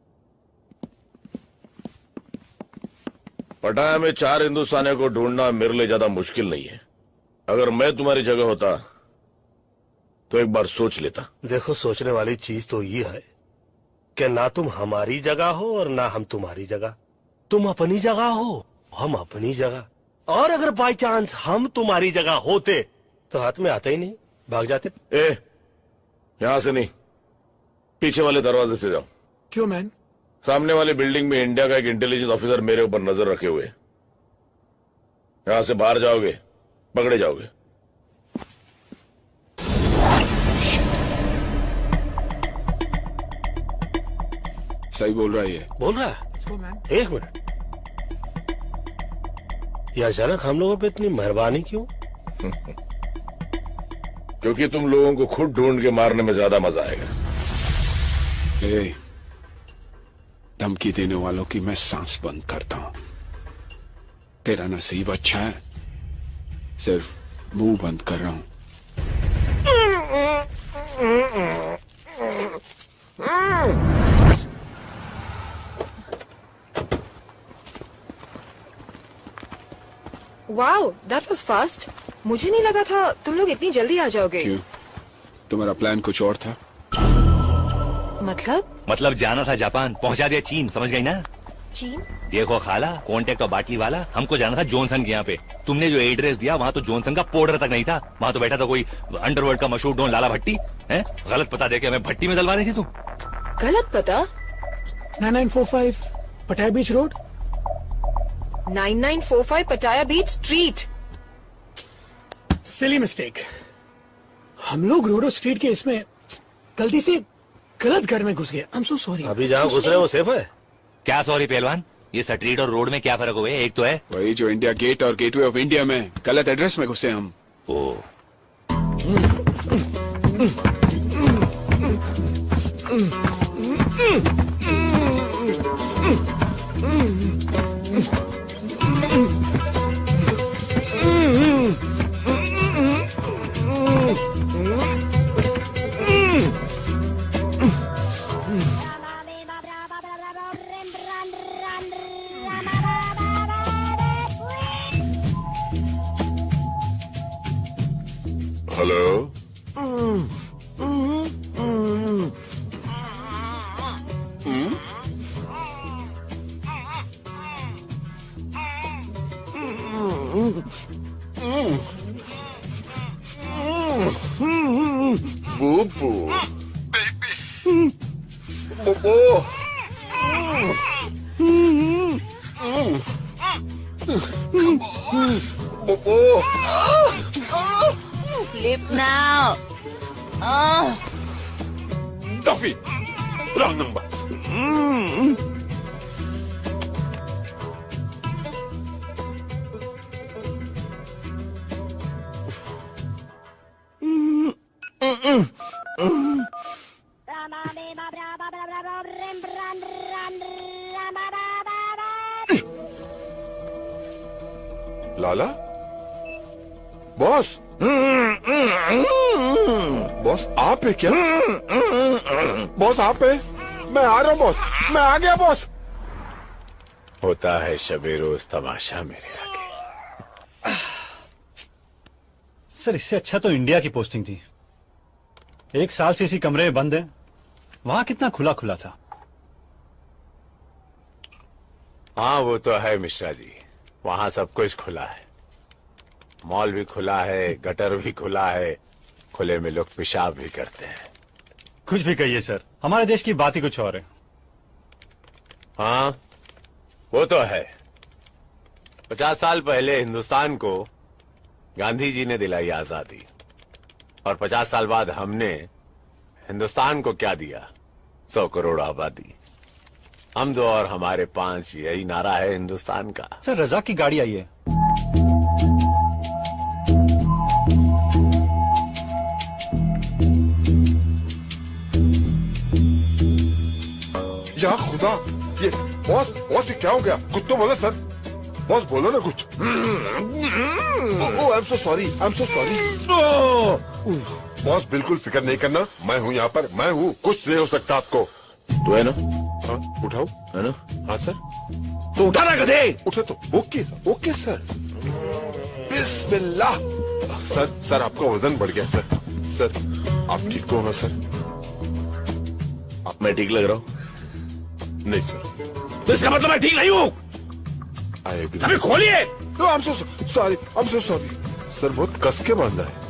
[SPEAKER 8] पटाया में 4 हिंदुस्तानियों को ढूंढना मेरे लिए ज्यादा मुश्किल नहीं है। अगर मैं तुम्हारी जगह होता तो एक बार सोच लेता।
[SPEAKER 2] देखो, सोचने वाली चीज तो ये है कि ना तुम हमारी जगह हो और ना हम तुम्हारी जगह। तुम अपनी जगह हो, हम अपनी जगह। और अगर बाई चांस हम तुम्हारी जगह होते तो हाथ में आते ही नहीं, भाग जाते।
[SPEAKER 8] यहां से नहीं, पीछे वाले दरवाजे से जाओ।
[SPEAKER 7] क्यों मैन?
[SPEAKER 8] सामने वाली बिल्डिंग में इंडिया का एक इंटेलिजेंस ऑफिसर मेरे ऊपर नजर रखे हुए। यहां से बाहर जाओगे, पकड़े जाओगे।
[SPEAKER 6] सही बोल रहा है ये।
[SPEAKER 2] बोल रहा है? एक मिनट, ये अचानक हम लोगों पे इतनी मेहरबानी क्यों?
[SPEAKER 8] क्योंकि तुम लोगों को खुद ढूंढ के मारने में ज्यादा मजा आएगा।
[SPEAKER 6] धमकी देने वालों की मैं सांस बंद करता हूं। तेरा नसीब अच्छा है, सिर्फ मुंह बंद कर रहा हूं।
[SPEAKER 10] Wow, that was fast. मुझे नहीं लगा था तुम लोग इतनी जल्दी आ जाओगे।
[SPEAKER 6] क्यों? तुम्हारा प्लान कुछ और था?
[SPEAKER 1] मतलब जाना था जापान, पहुंचा दिया चीन, समझ गई ना?
[SPEAKER 10] चीन?
[SPEAKER 1] देखो खाला, कॉन्टेक्ट और बाटली वाला, हमको जाना था जॉनसन के यहाँ पे। तुमने जो एड्रेस दिया वहाँ तो जॉनसन का पाउडर तक नहीं था, वहाँ तो बैठा था कोई अंडरवर्ल्ड का मशहूर डॉन लाला भट्टी। हैं? गलत पता देके हमें भट्टी में डलवा रही थी तुम।
[SPEAKER 10] गलत पता?
[SPEAKER 7] 9945 पटाया बीच रोड।
[SPEAKER 10] 9945 पटाया बीच स्ट्रीट।
[SPEAKER 7] Silly mistake. हम लोग रोडो स्ट्रीट के इसमें गलती से गलत घर में घुस गए। I am so sorry.
[SPEAKER 2] अभी जहाँ घुस रहे वो सेफ है?
[SPEAKER 1] क्या सॉरी पहलवान, ये स्ट्रीट और रोड में क्या फर्क हुए? एक तो है
[SPEAKER 6] वही जो इंडिया गेट और गेटवे ऑफ इंडिया में गलत एड्रेस में घुसे हम।
[SPEAKER 1] Oh
[SPEAKER 8] hello. Boo-boo. Baby. Bobo. Bobo.
[SPEAKER 12] Sleep now.
[SPEAKER 8] Duffy. Wrong number. Lala? Boss? Boss आप है क्या? बॉस आप है? मैं आ रहा हूँ बॉस, मैं आ गया बॉस।
[SPEAKER 9] होता है शबे रोज तमाशा मेरे आगे।
[SPEAKER 13] सर इससे अच्छा तो इंडिया की पोस्टिंग थी। 1 साल से इसी कमरे में बंद है, वहां कितना खुला खुला था।
[SPEAKER 9] हाँ वो तो है मिश्रा जी, वहां सब कुछ खुला है। मॉल भी खुला है, गटर भी खुला है, खुले में लोग पेशाब भी करते हैं।
[SPEAKER 13] कुछ भी कहिए सर, हमारे देश की बात ही कुछ और है।
[SPEAKER 9] हाँ वो तो है। 50 साल पहले हिंदुस्तान को गांधी जी ने दिलाई आजादी, और 50 साल बाद हमने हिंदुस्तान को क्या दिया? 100 करोड़ आबादी। हम 2 और हमारे 5, यही नारा है हिंदुस्तान का।
[SPEAKER 13] सर रजा की गाड़ी आई है।
[SPEAKER 8] या खुदा, ये बॉस, बॉस ये क्या हो गया? कुछ तो बोलो सर। बॉस बोलो ना कुछ। I am so sorry, I am so sorry. Boss बिल्कुल फिक्र नहीं करना, मैं हूँ यहाँ पर, मैं हूँ, कुछ नहीं हो सकता आपको।
[SPEAKER 9] तू है ना?
[SPEAKER 8] हाँ उठाओ।
[SPEAKER 9] है ना?
[SPEAKER 8] हाँ सर।
[SPEAKER 9] तो उठा ना गधे।
[SPEAKER 8] उठे तो ओके ओके सर। बिस्मिल्लाह। सर आपका वजन बढ़ गया सर। सर आप ठीक तो हो ना सर?
[SPEAKER 9] मैं ठीक लग रहा हूँ?
[SPEAKER 8] नहीं सर।
[SPEAKER 9] तो इसका मतलब मैं ठीक नहीं हूँ? अभी खोलिए।
[SPEAKER 8] I am so sorry, I am so sorry sir, बहुत कस के बांधा है।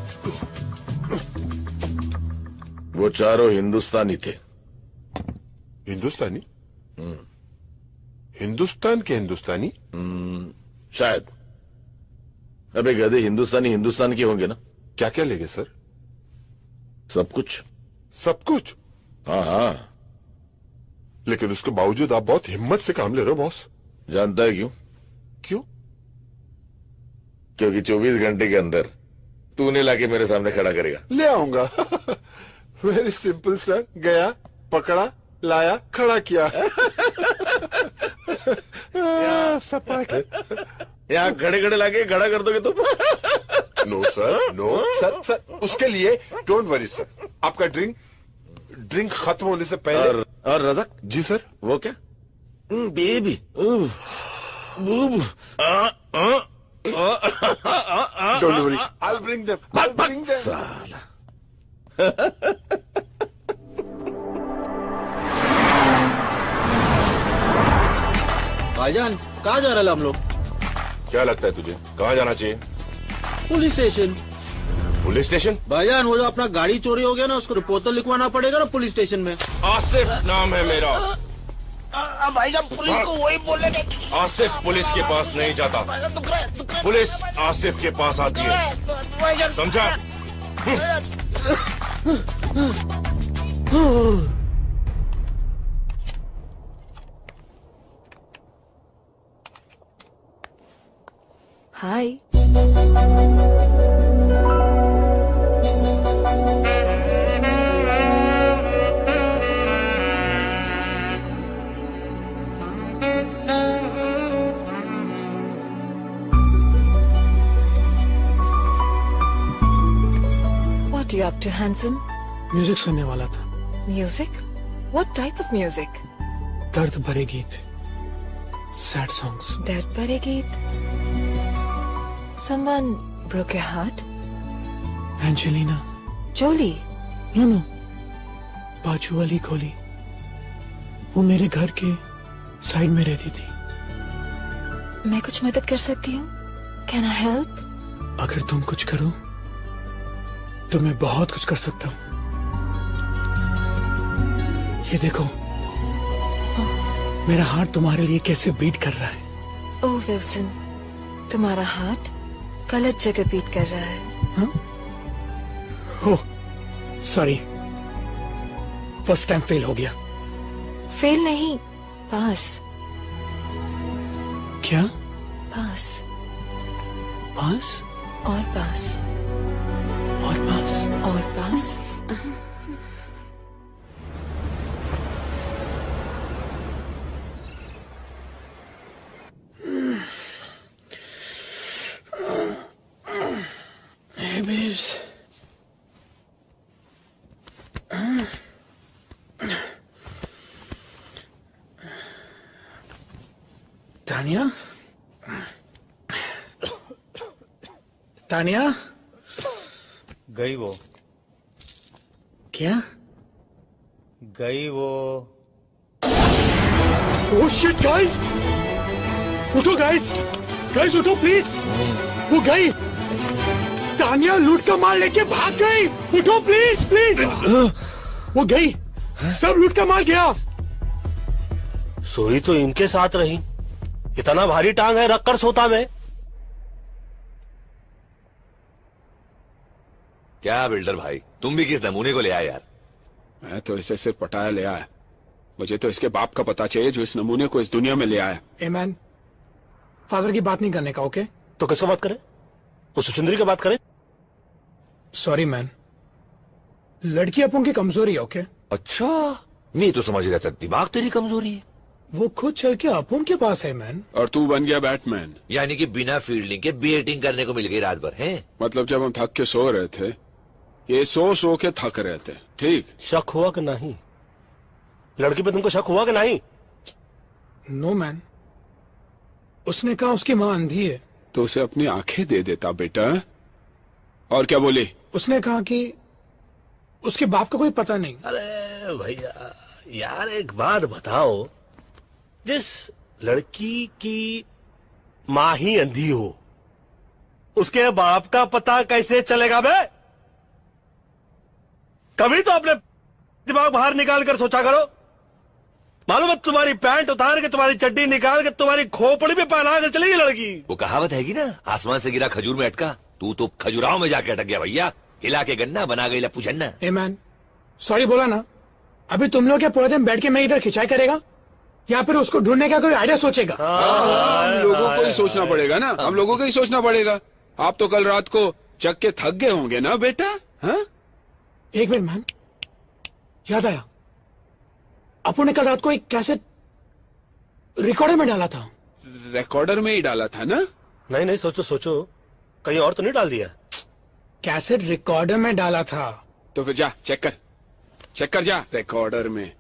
[SPEAKER 9] वो चारों हिंदुस्तानी थे।
[SPEAKER 8] हिंदुस्तानी? हिंदुस्तान के हिंदुस्तानी?
[SPEAKER 9] शायद। अबे गधे, हिंदुस्तानी हिंदुस्तान के होंगे ना?
[SPEAKER 8] क्या क्या लेंगे सर?
[SPEAKER 9] सब कुछ।
[SPEAKER 8] सब कुछ?
[SPEAKER 9] हाँ हाँ।
[SPEAKER 8] लेकिन उसके बावजूद आप बहुत हिम्मत से काम ले रहे हो बॉस।
[SPEAKER 9] जानता है क्यों?
[SPEAKER 8] क्यों?
[SPEAKER 9] क्योंकि 24 घंटे के अंदर तूने लाके मेरे सामने खड़ा करेगा।
[SPEAKER 8] ले आऊंगा। Very simple sir. गया, पकड़ा, लाया, खड़ा किया। सपाट।
[SPEAKER 9] यहाँ खड़े खड़े लाके खड़ा कर दोगे तुम?
[SPEAKER 8] No sir, no sir. Sir उसके लिए डोंट वरी सर। आपका ड्रिंक खत्म होने से पहले।
[SPEAKER 9] और रज़ाक
[SPEAKER 8] जी सर।
[SPEAKER 9] वो क्या? Baby.
[SPEAKER 5] Don't worry. I'll bring them. I'll bring them.
[SPEAKER 8] साला।
[SPEAKER 12] भाईजान कहाँ जा रहे हैं हम लोग?
[SPEAKER 8] क्या लगता है तुझे कहाँ जाना चाहिए?
[SPEAKER 12] Police station.
[SPEAKER 8] Police station?
[SPEAKER 12] भाईजान वो जो अपना गाड़ी चोरी हो गया ना, उसको रिपोर्ट तो लिखवाना पड़ेगा ना पुलिस स्टेशन में।
[SPEAKER 8] आसिफ नाम है मेरा।
[SPEAKER 12] भाईजान पुलिस को वही बोले।
[SPEAKER 8] आसिफ पुलिस के पास नहीं जाता, पुलिस आसिफ के पास आती है, समझा?
[SPEAKER 10] Hi. What are you up to, handsome?
[SPEAKER 7] Music सुनने वाला था।
[SPEAKER 10] Music? What type of music?
[SPEAKER 7] दर्द भरे गीत, सैड सॉन्ग्स।
[SPEAKER 10] दर्द भरे गीत। Someone broke your heart?
[SPEAKER 7] Angelina
[SPEAKER 10] Jolie?
[SPEAKER 7] No, बाजू वाली गोली। वो मेरे घर के साइड में रहती थी।
[SPEAKER 10] मैं कुछ मदद कर सकती हूँ? Can I help?
[SPEAKER 7] अगर तुम कुछ करो तो मैं बहुत कुछ कर सकता हूँ। ये देखो, मेरा हार्ट तुम्हारे लिए कैसे बीट कर रहा है।
[SPEAKER 10] ओह विल्सन, तुम्हारा हार्ट गलत जगह बीट कर रहा है।
[SPEAKER 7] Oh sorry, first time fail हो गया।
[SPEAKER 10] फेल नहीं, पास।
[SPEAKER 7] क्या?
[SPEAKER 10] पास।
[SPEAKER 7] पास
[SPEAKER 10] और पास
[SPEAKER 7] और पास
[SPEAKER 10] और पास।
[SPEAKER 7] Hey babes. तानिया? तानिया?
[SPEAKER 13] गई वो।
[SPEAKER 7] क्या?
[SPEAKER 13] गई वो।
[SPEAKER 7] Oh shit, guys! उठो guys! Guys उठो प्लीज! वो गई! तानिया लूट का माल लेके भाग गई! उठो प्लीज प्लीज! वो गई! सब लूट का माल गया!
[SPEAKER 2] सोई तो इनके साथ रही। इतना भारी टांग है, रख कर सोता मैं।
[SPEAKER 9] क्या बिल्डर भाई, तुम भी किस नमूने को ले आए यार?
[SPEAKER 6] मैं तो इसे सिर्फ पटाया ले आया। मुझे तो इसके बाप का पता चाहिए जो इस नमूने को इस दुनिया में ले आया।
[SPEAKER 7] ए मैन, फादर की बात नहीं करने का, ओके?
[SPEAKER 2] तो किसका बात करें? उस सुचुंदरी की बात करें?
[SPEAKER 7] सॉरी मैन, लड़की अपन की कमजोरी है, ओके?
[SPEAKER 9] अच्छा, मैं तो समझ रहा था दिमाग तेरी कमजोरी है।
[SPEAKER 7] वो खुद चल के अपन के पास है मैन।
[SPEAKER 6] और तू बन गया बैटमैन।
[SPEAKER 9] यानी कि बिना फील्डिंग के बैटिंग करने को मिल गई रात भर, हैं?
[SPEAKER 6] मतलब जब हम थक के सो रहे थे, ये सो के थक रहे थे, ठीक?
[SPEAKER 2] शक हुआ कि नहीं? लड़की पे तुमको शक हुआ कि नहीं?
[SPEAKER 7] नो मैन, उसने कहा उसकी माँ अंधी है।
[SPEAKER 6] तो उसे अपनी आंखें दे देता बेटा। और क्या बोली?
[SPEAKER 7] उसने कहा कि उसके बाप का कोई पता नहीं।
[SPEAKER 2] अरे भैया यार, एक बात बताओ, जिस लड़की की माँ ही अंधी हो, उसके बाप का पता कैसे चलेगा बे? कभी तो अपने दिमाग बाहर निकाल कर सोचा करो। मालूम है, तुम्हारी पैंट उतार के, तुम्हारी चड्डी निकाल के, तुम्हारी खोपड़ी पे पहना कर चलेगी लड़की।
[SPEAKER 9] वो कहावत हैगी ना, आसमान से गिरा खजूर में अटका। तू तो खजुराहो में जाके अटक गया भैया। हिला के गन्ना बना गई लप्पू झन्ना।
[SPEAKER 7] ए मैन, सॉरी बोला ना। अभी तुम लोग क्या पूरे दिन बैठ के मैं इधर खिंचाई करेगा, या फिर उसको ढूंढने का कोई आइडिया सोचेगा?
[SPEAKER 6] हम लोगों को ही सोचना पड़ेगा ना, हम लोगों को ही सोचना पड़ेगा। आप तो कल रात को चक के थक गए होंगे ना बेटा? हाँ?
[SPEAKER 7] एक मिनट मैन, याद आया, अपन ने कल रात को एक कैसेट रिकॉर्डर में डाला था।
[SPEAKER 6] रिकॉर्डर में ही डाला था ना?
[SPEAKER 2] नहीं, सोचो कहीं और तो नहीं डाल दिया?
[SPEAKER 7] कैसेट रिकॉर्डर में डाला था।
[SPEAKER 6] तो फिर जा चेक कर जा रिकॉर्डर में।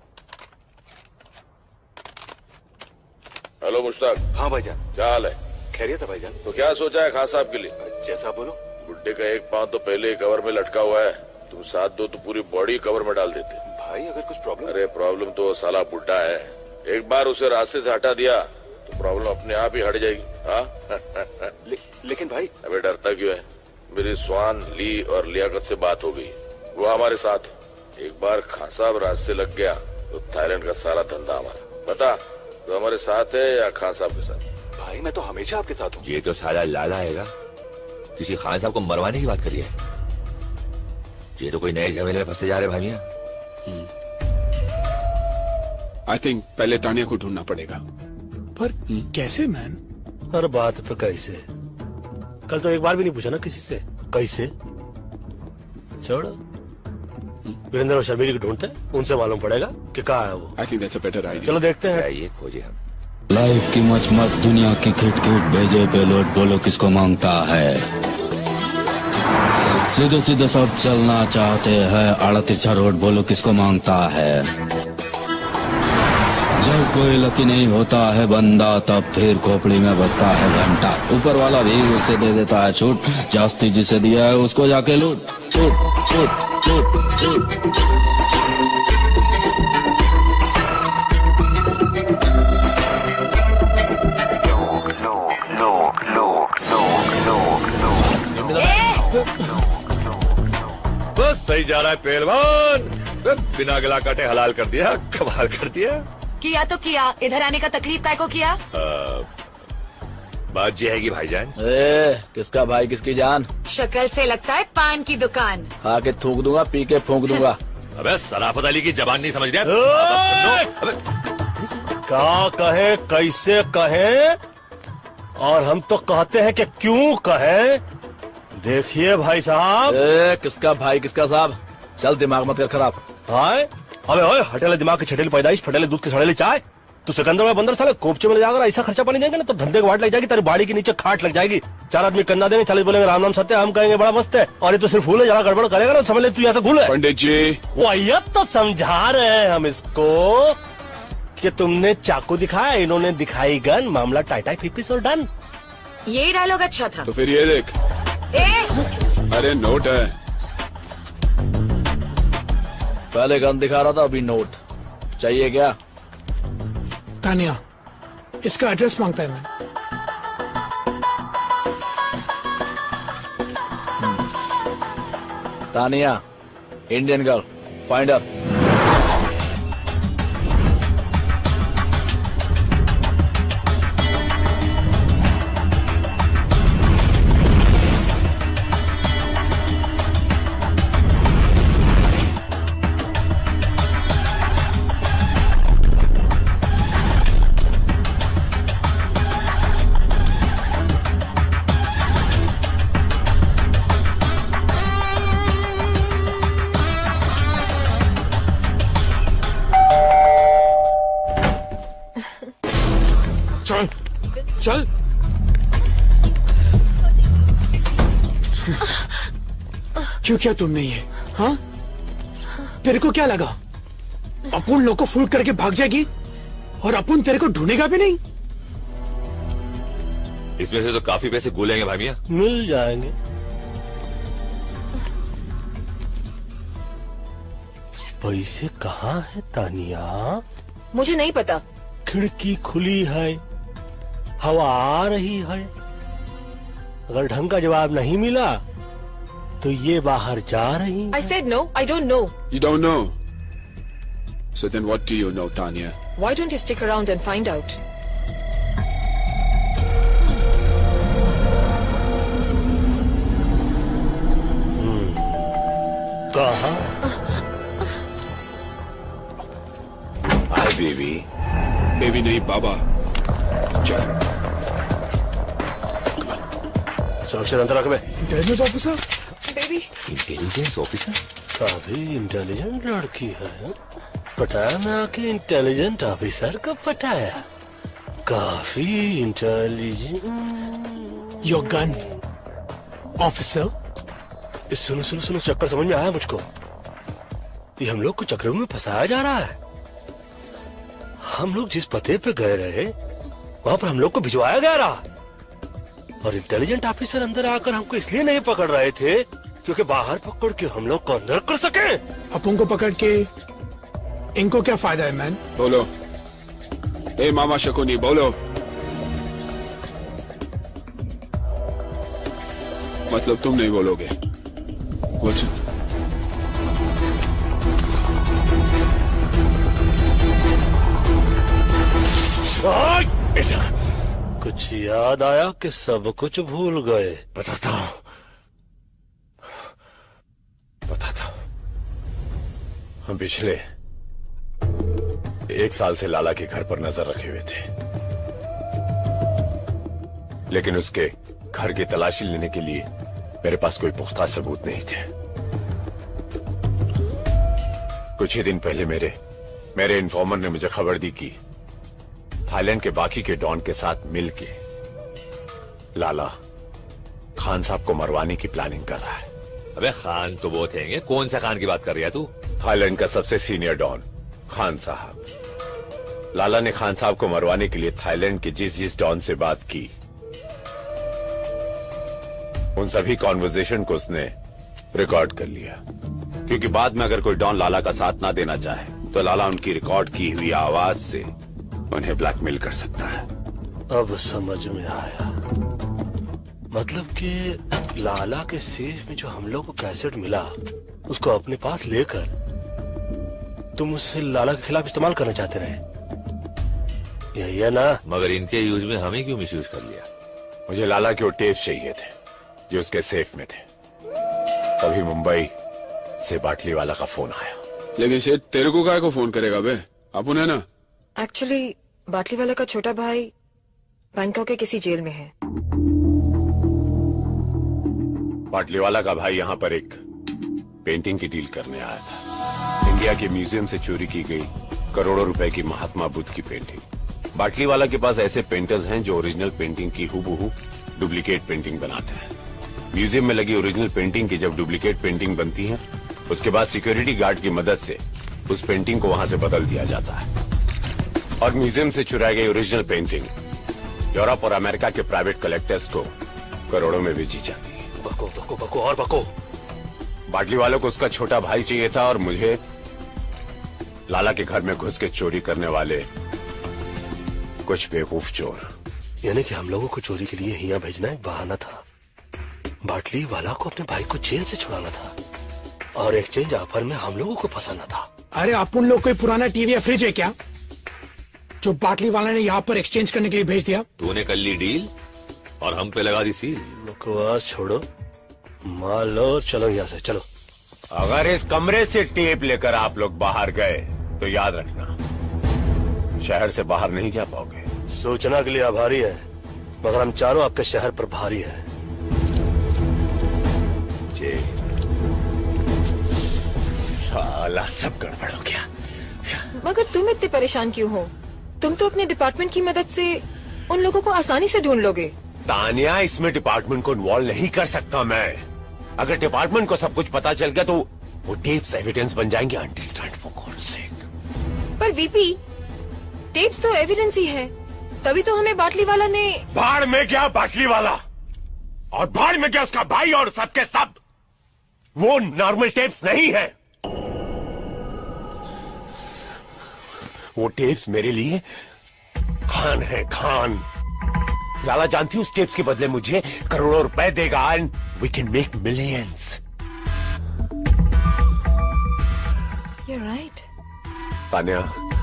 [SPEAKER 8] हेलो मुश्ताक।
[SPEAKER 9] हाँ भाईजान।
[SPEAKER 8] क्या हाल है?
[SPEAKER 5] खैरियत है भाईजान।
[SPEAKER 8] तो क्या सोचा है खान साहब के लिए?
[SPEAKER 5] जैसा बोलो।
[SPEAKER 8] बुड्ढे का एक पांव तो पहले ही कवर में लटका हुआ है, तुम साथ दो तो पूरी बॉडी कवर में डाल देते।
[SPEAKER 5] भाई अगर कुछ प्रॉब्लम?
[SPEAKER 8] अरे प्रॉब्लम तो साला बुड्ढा है, एक बार उसे रास्ते से हटा दिया तो प्रॉब्लम अपने आप ही हट जाएगी। हाँ
[SPEAKER 5] लेकिन भाई।
[SPEAKER 8] अबे डरता क्यों है? मेरी स्वान, ली और लियाकत से बात हो गई, वो हमारे साथ। एक बार खान साहब रास्ते लग गया तो थाईलैंड का सारा धंधा हमारा। बता तो हमारे साथ है या खान साहब के साथ?
[SPEAKER 5] भाई मैं तो हमेशा आपके साथ हूँ।
[SPEAKER 1] ये तो साला लाला आएगा, किसी खान साहब को मरवाने की बात करी है। ये तो कोई नए झमेले में फंसते जा रहे भाइया।
[SPEAKER 6] आई थिंक पहले तानिया को ढूंढना पड़ेगा।
[SPEAKER 7] पर कैसे मैन?
[SPEAKER 2] हर बात पे कैसे? कल तो एक बार भी नहीं पूछा ना किसी से कैसे। छोड़ो, वीरेंद्र और शर्मिली को ढूंढते हैं, उनसे मालूम पड़ेगा कि कहाँ है वो।
[SPEAKER 6] I think that's a better idea.
[SPEAKER 2] चलो देखते हैं।
[SPEAKER 1] ये खोजे हम।
[SPEAKER 14] लाइफ की मच मच दुनिया की खिट खिट भेजे पेलोड बोलो किसको मांगता है। सीधे सीधे सब चलना चाहते हैं, आड़ा तिरछा रोड बोलो किसको मांगता है। जब कोई लकी नहीं होता है बंदा, तब फिर खोपड़ी में बजता है घंटा। ऊपर वाला भी उसे दे देता है छूट, जास्ती जिसे दिया है उसको जाके लूट लूट लूट लूट लूट।
[SPEAKER 1] बस सही जा रहा है पहलवान, बिना गला काटे हलाल कर दिया, कमाल कर दिया।
[SPEAKER 15] किया तो किया, इधर आने का तकलीफ काय को किया?
[SPEAKER 1] बात ये है कि भाईजान।
[SPEAKER 16] किसका भाई किसकी जान?
[SPEAKER 15] शक्ल से लगता है पान की दुकान।
[SPEAKER 16] आके थूक दूंगा, पी के फूंक दूंगा।
[SPEAKER 1] अबे सराफत अली की जबान नहीं समझ रहा।
[SPEAKER 2] क्या कहे, कैसे कहे, और हम तो कहते हैं कि क्यों कहे। देखिए भाई साहब।
[SPEAKER 16] किसका भाई किसका साहब? चल दिमाग मत कर खराब।
[SPEAKER 2] भाई अबे ओए, हटेले दिमाग की छटेली पैदाइश, फटेले दूध की सड़ेली चाय। तू सिकंदर में बंदर साले कोपचे में ले जाकर ऐसा खर्चा पानी देंगे ना तो धंधे की वाट लग जाएगी, तेरी बाड़ी के नीचे खाट लग जाएगी। 4 आदमी कंधा देंगे, 40 बोलेंगे राम नाम सत्य, हम कहेंगे बड़ा मस्त है, और ये तो सिर्फ फूल है, जरा गड़बड़ करेगा ना समझ ले तू ऐसा भूल है।
[SPEAKER 6] पंडित जी
[SPEAKER 2] वही तो समझा रहे हैं हम इसको कि तुमने चाकू दिखाया, इन्होंने दिखाई गन, मामला टाइटाई फिपिस और डन।
[SPEAKER 15] ये डायलॉग अच्छा था।
[SPEAKER 6] तो फिर ये देख। अरे नोट है।
[SPEAKER 16] पहले गन दिखा रहा था, अभी नोट चाहिए क्या?
[SPEAKER 7] तानिया, इसका एड्रेस मांगता है मैं।
[SPEAKER 16] Tania, Indian girl, find her.
[SPEAKER 7] चल क्यों किया तुमने ये? हाँ, तेरे को क्या लगा अपन लोग को फूल करके भाग जाएगी और अपन तेरे को ढूंढेगा भी नहीं?
[SPEAKER 1] इसमें से तो काफी पैसे गुलेंगे भाई मियां।
[SPEAKER 2] मिल जाएंगे। पैसे कहाँ है तानिया?
[SPEAKER 10] मुझे नहीं पता।
[SPEAKER 2] खिड़की खुली है, हवा आ रही है, अगर ढंग का जवाब नहीं मिला तो ये बाहर जा रही।
[SPEAKER 10] I said no, I don't know.
[SPEAKER 6] You don't know. So then what do you know, Tanya?
[SPEAKER 10] Why don't you stick around and find out?
[SPEAKER 2] कहाँ?
[SPEAKER 1] Hi baby.
[SPEAKER 6] बेबी नहीं बाबा। चल।
[SPEAKER 2] सुरक्षित अंतर रखबे।
[SPEAKER 7] Intelligence officer.
[SPEAKER 10] Baby.
[SPEAKER 1] Intelligence officer?
[SPEAKER 2] काफी intelligent लड़की है। पटाया मैं आके इंटेलिजेंट ऑफिसर को पटाया। काफी इंटेलिजेंट।
[SPEAKER 7] Your gun officer.
[SPEAKER 2] सुनो सुनो सुनो, चक्कर समझ में आया मुझको। ये हम लोग को चक्रों में फंसाया जा रहा है। हम लोग जिस पते पे गए रहे वहां पर हम लोग को भिजवाया गया रहा। और इंटेलिजेंट ऑफिसर अंदर आकर हमको इसलिए नहीं पकड़ रहे थे क्योंकि बाहर पकड़ के हम लोग को अंदर कर सके।
[SPEAKER 17] अपन को पकड़ के इनको क्या फायदा है मैन?
[SPEAKER 6] बोलो। ए मामा शकुनी बोलो। मतलब तुम नहीं बोलोगे? वचन।
[SPEAKER 2] बेटा कुछ याद आया कि सब कुछ भूल गए?
[SPEAKER 9] बताता हूं। हम पिछले 1 साल से लाला के घर पर नजर रखे हुए थे, लेकिन उसके घर की तलाशी लेने के लिए मेरे पास कोई पुख्ता सबूत नहीं थे। कुछ ही दिन पहले मेरे इन्फॉर्मर ने मुझे खबर दी कि थाईलैंड के बाकी के डॉन के साथ मिलके लाला खान साहब को मरवाने की प्लानिंग कर रहा है।
[SPEAKER 1] अबे खान तो बहुत हैं, कौन सा खान की बात कर रही है तू?
[SPEAKER 9] थाईलैंड का सबसे सीनियर डॉन खान साहब। लाला ने खान साहब को मरवाने के लिए थाईलैंड के जिस डॉन से बात की, उन सभी कॉन्वर्सेशन को उसने रिकॉर्ड कर लिया, क्योंकि बाद में अगर कोई डॉन लाला का साथ ना देना चाहे तो लाला उनकी रिकॉर्ड की हुई आवाज से उन्हें ब्लैकमेल कर सकता है।
[SPEAKER 2] अब समझ में आया। मतलब कि लाला के सेफ में जो हम लोग को कैसेट मिला उसको अपने पास लेकर तुम उससे लाला के खिलाफ इस्तेमाल करना चाहते रहे, यही है ना?
[SPEAKER 1] मगर इनके यूज में हमें क्यों मिसयूज कर लिया?
[SPEAKER 9] मुझे लाला के वो टेप चाहिए थे जो उसके सेफ में थे। तभी मुंबई से बाटली वाला का फोन आया।
[SPEAKER 6] लेकिन शेठ तेरे को काय को फोन करेगा बे? अपन है ना।
[SPEAKER 10] एक्चुअली बाटली वाला का छोटा भाई बैंकॉक के किसी जेल में है।
[SPEAKER 9] बाटली वाला का भाई यहाँ पर एक पेंटिंग की डील करने आया था। इंडिया के म्यूजियम से चोरी की गई करोड़ों रुपए की महात्मा बुद्ध की पेंटिंग। बाटली वाला के पास ऐसे पेंटर्स हैं जो ओरिजिनल पेंटिंग की हूबहू डुप्लीकेट पेंटिंग बनाते हैं। म्यूजियम में लगी ओरिजिनल पेंटिंग की जब डुप्लीकेट पेंटिंग बनती है, उसके बाद सिक्योरिटी गार्ड की मदद से उस पेंटिंग को वहां से बदल दिया जाता है और म्यूजियम से चुराई गई ओरिजिनल पेंटिंग यूरोप और अमेरिका के प्राइवेट कलेक्टर्स को करोड़ों में बेची जाती है।
[SPEAKER 2] बको बको बको और बको।
[SPEAKER 9] बाटली वालों को उसका छोटा भाई चाहिए था और मुझे लाला के घर में घुस के चोरी करने वाले कुछ बेवकूफ चोर।
[SPEAKER 2] यानी कि हम लोगों को चोरी के लिए यहाँ भेजना एक बहाना था। बाटली वाला को अपने भाई को जेल से छुड़ाना था और एक्सचेंज ऑफर में हम लोगों को फंसाना था।
[SPEAKER 17] अरे अपन लोग कोई पुराना टीवी या फ्रिज है क्या जो बाटली वाला ने यहाँ पर एक्सचेंज करने के लिए भेज दिया?
[SPEAKER 1] तूने कर ली डील और हम पे लगा दी सील।
[SPEAKER 2] बकवास छोड़ो, माल लो और चलो यहाँ से, चलो।
[SPEAKER 9] अगर इस कमरे से टेप लेकर आप लोग बाहर गए तो याद रखना शहर से बाहर नहीं जा पाओगे।
[SPEAKER 2] सूचना के लिए आभारी है, मगर हम चारों आपके शहर पर भारी है।
[SPEAKER 9] जी साला सब गड़बड़ हो गया।
[SPEAKER 10] मगर तुम इतने परेशान क्यों हो? तुम तो अपने डिपार्टमेंट की मदद से उन लोगों को आसानी से ढूंढ लोगे।
[SPEAKER 9] तानिया, इसमें डिपार्टमेंट को इन्वॉल्व नहीं कर सकता मैं। अगर डिपार्टमेंट को सब कुछ पता चल गया तो वो टेप्स एविडेंस बन जाएंगे। Understand for God's sake.
[SPEAKER 10] पर वीपी, टेप्स तो एविडेंस ही है, तभी तो हमें बाटली वाला ने।
[SPEAKER 9] भाड़ में गया बाटली वाला और भाड़ में गया उसका भाई और सबके सब। वो नॉर्मल टेप्स नहीं है। वो टेप्स मेरे लिए खान है, खान। लाला जानती उस टेप्स के बदले मुझे करोड़ों रुपए देगा and we can make millions.
[SPEAKER 10] You're right.
[SPEAKER 9] Tanya,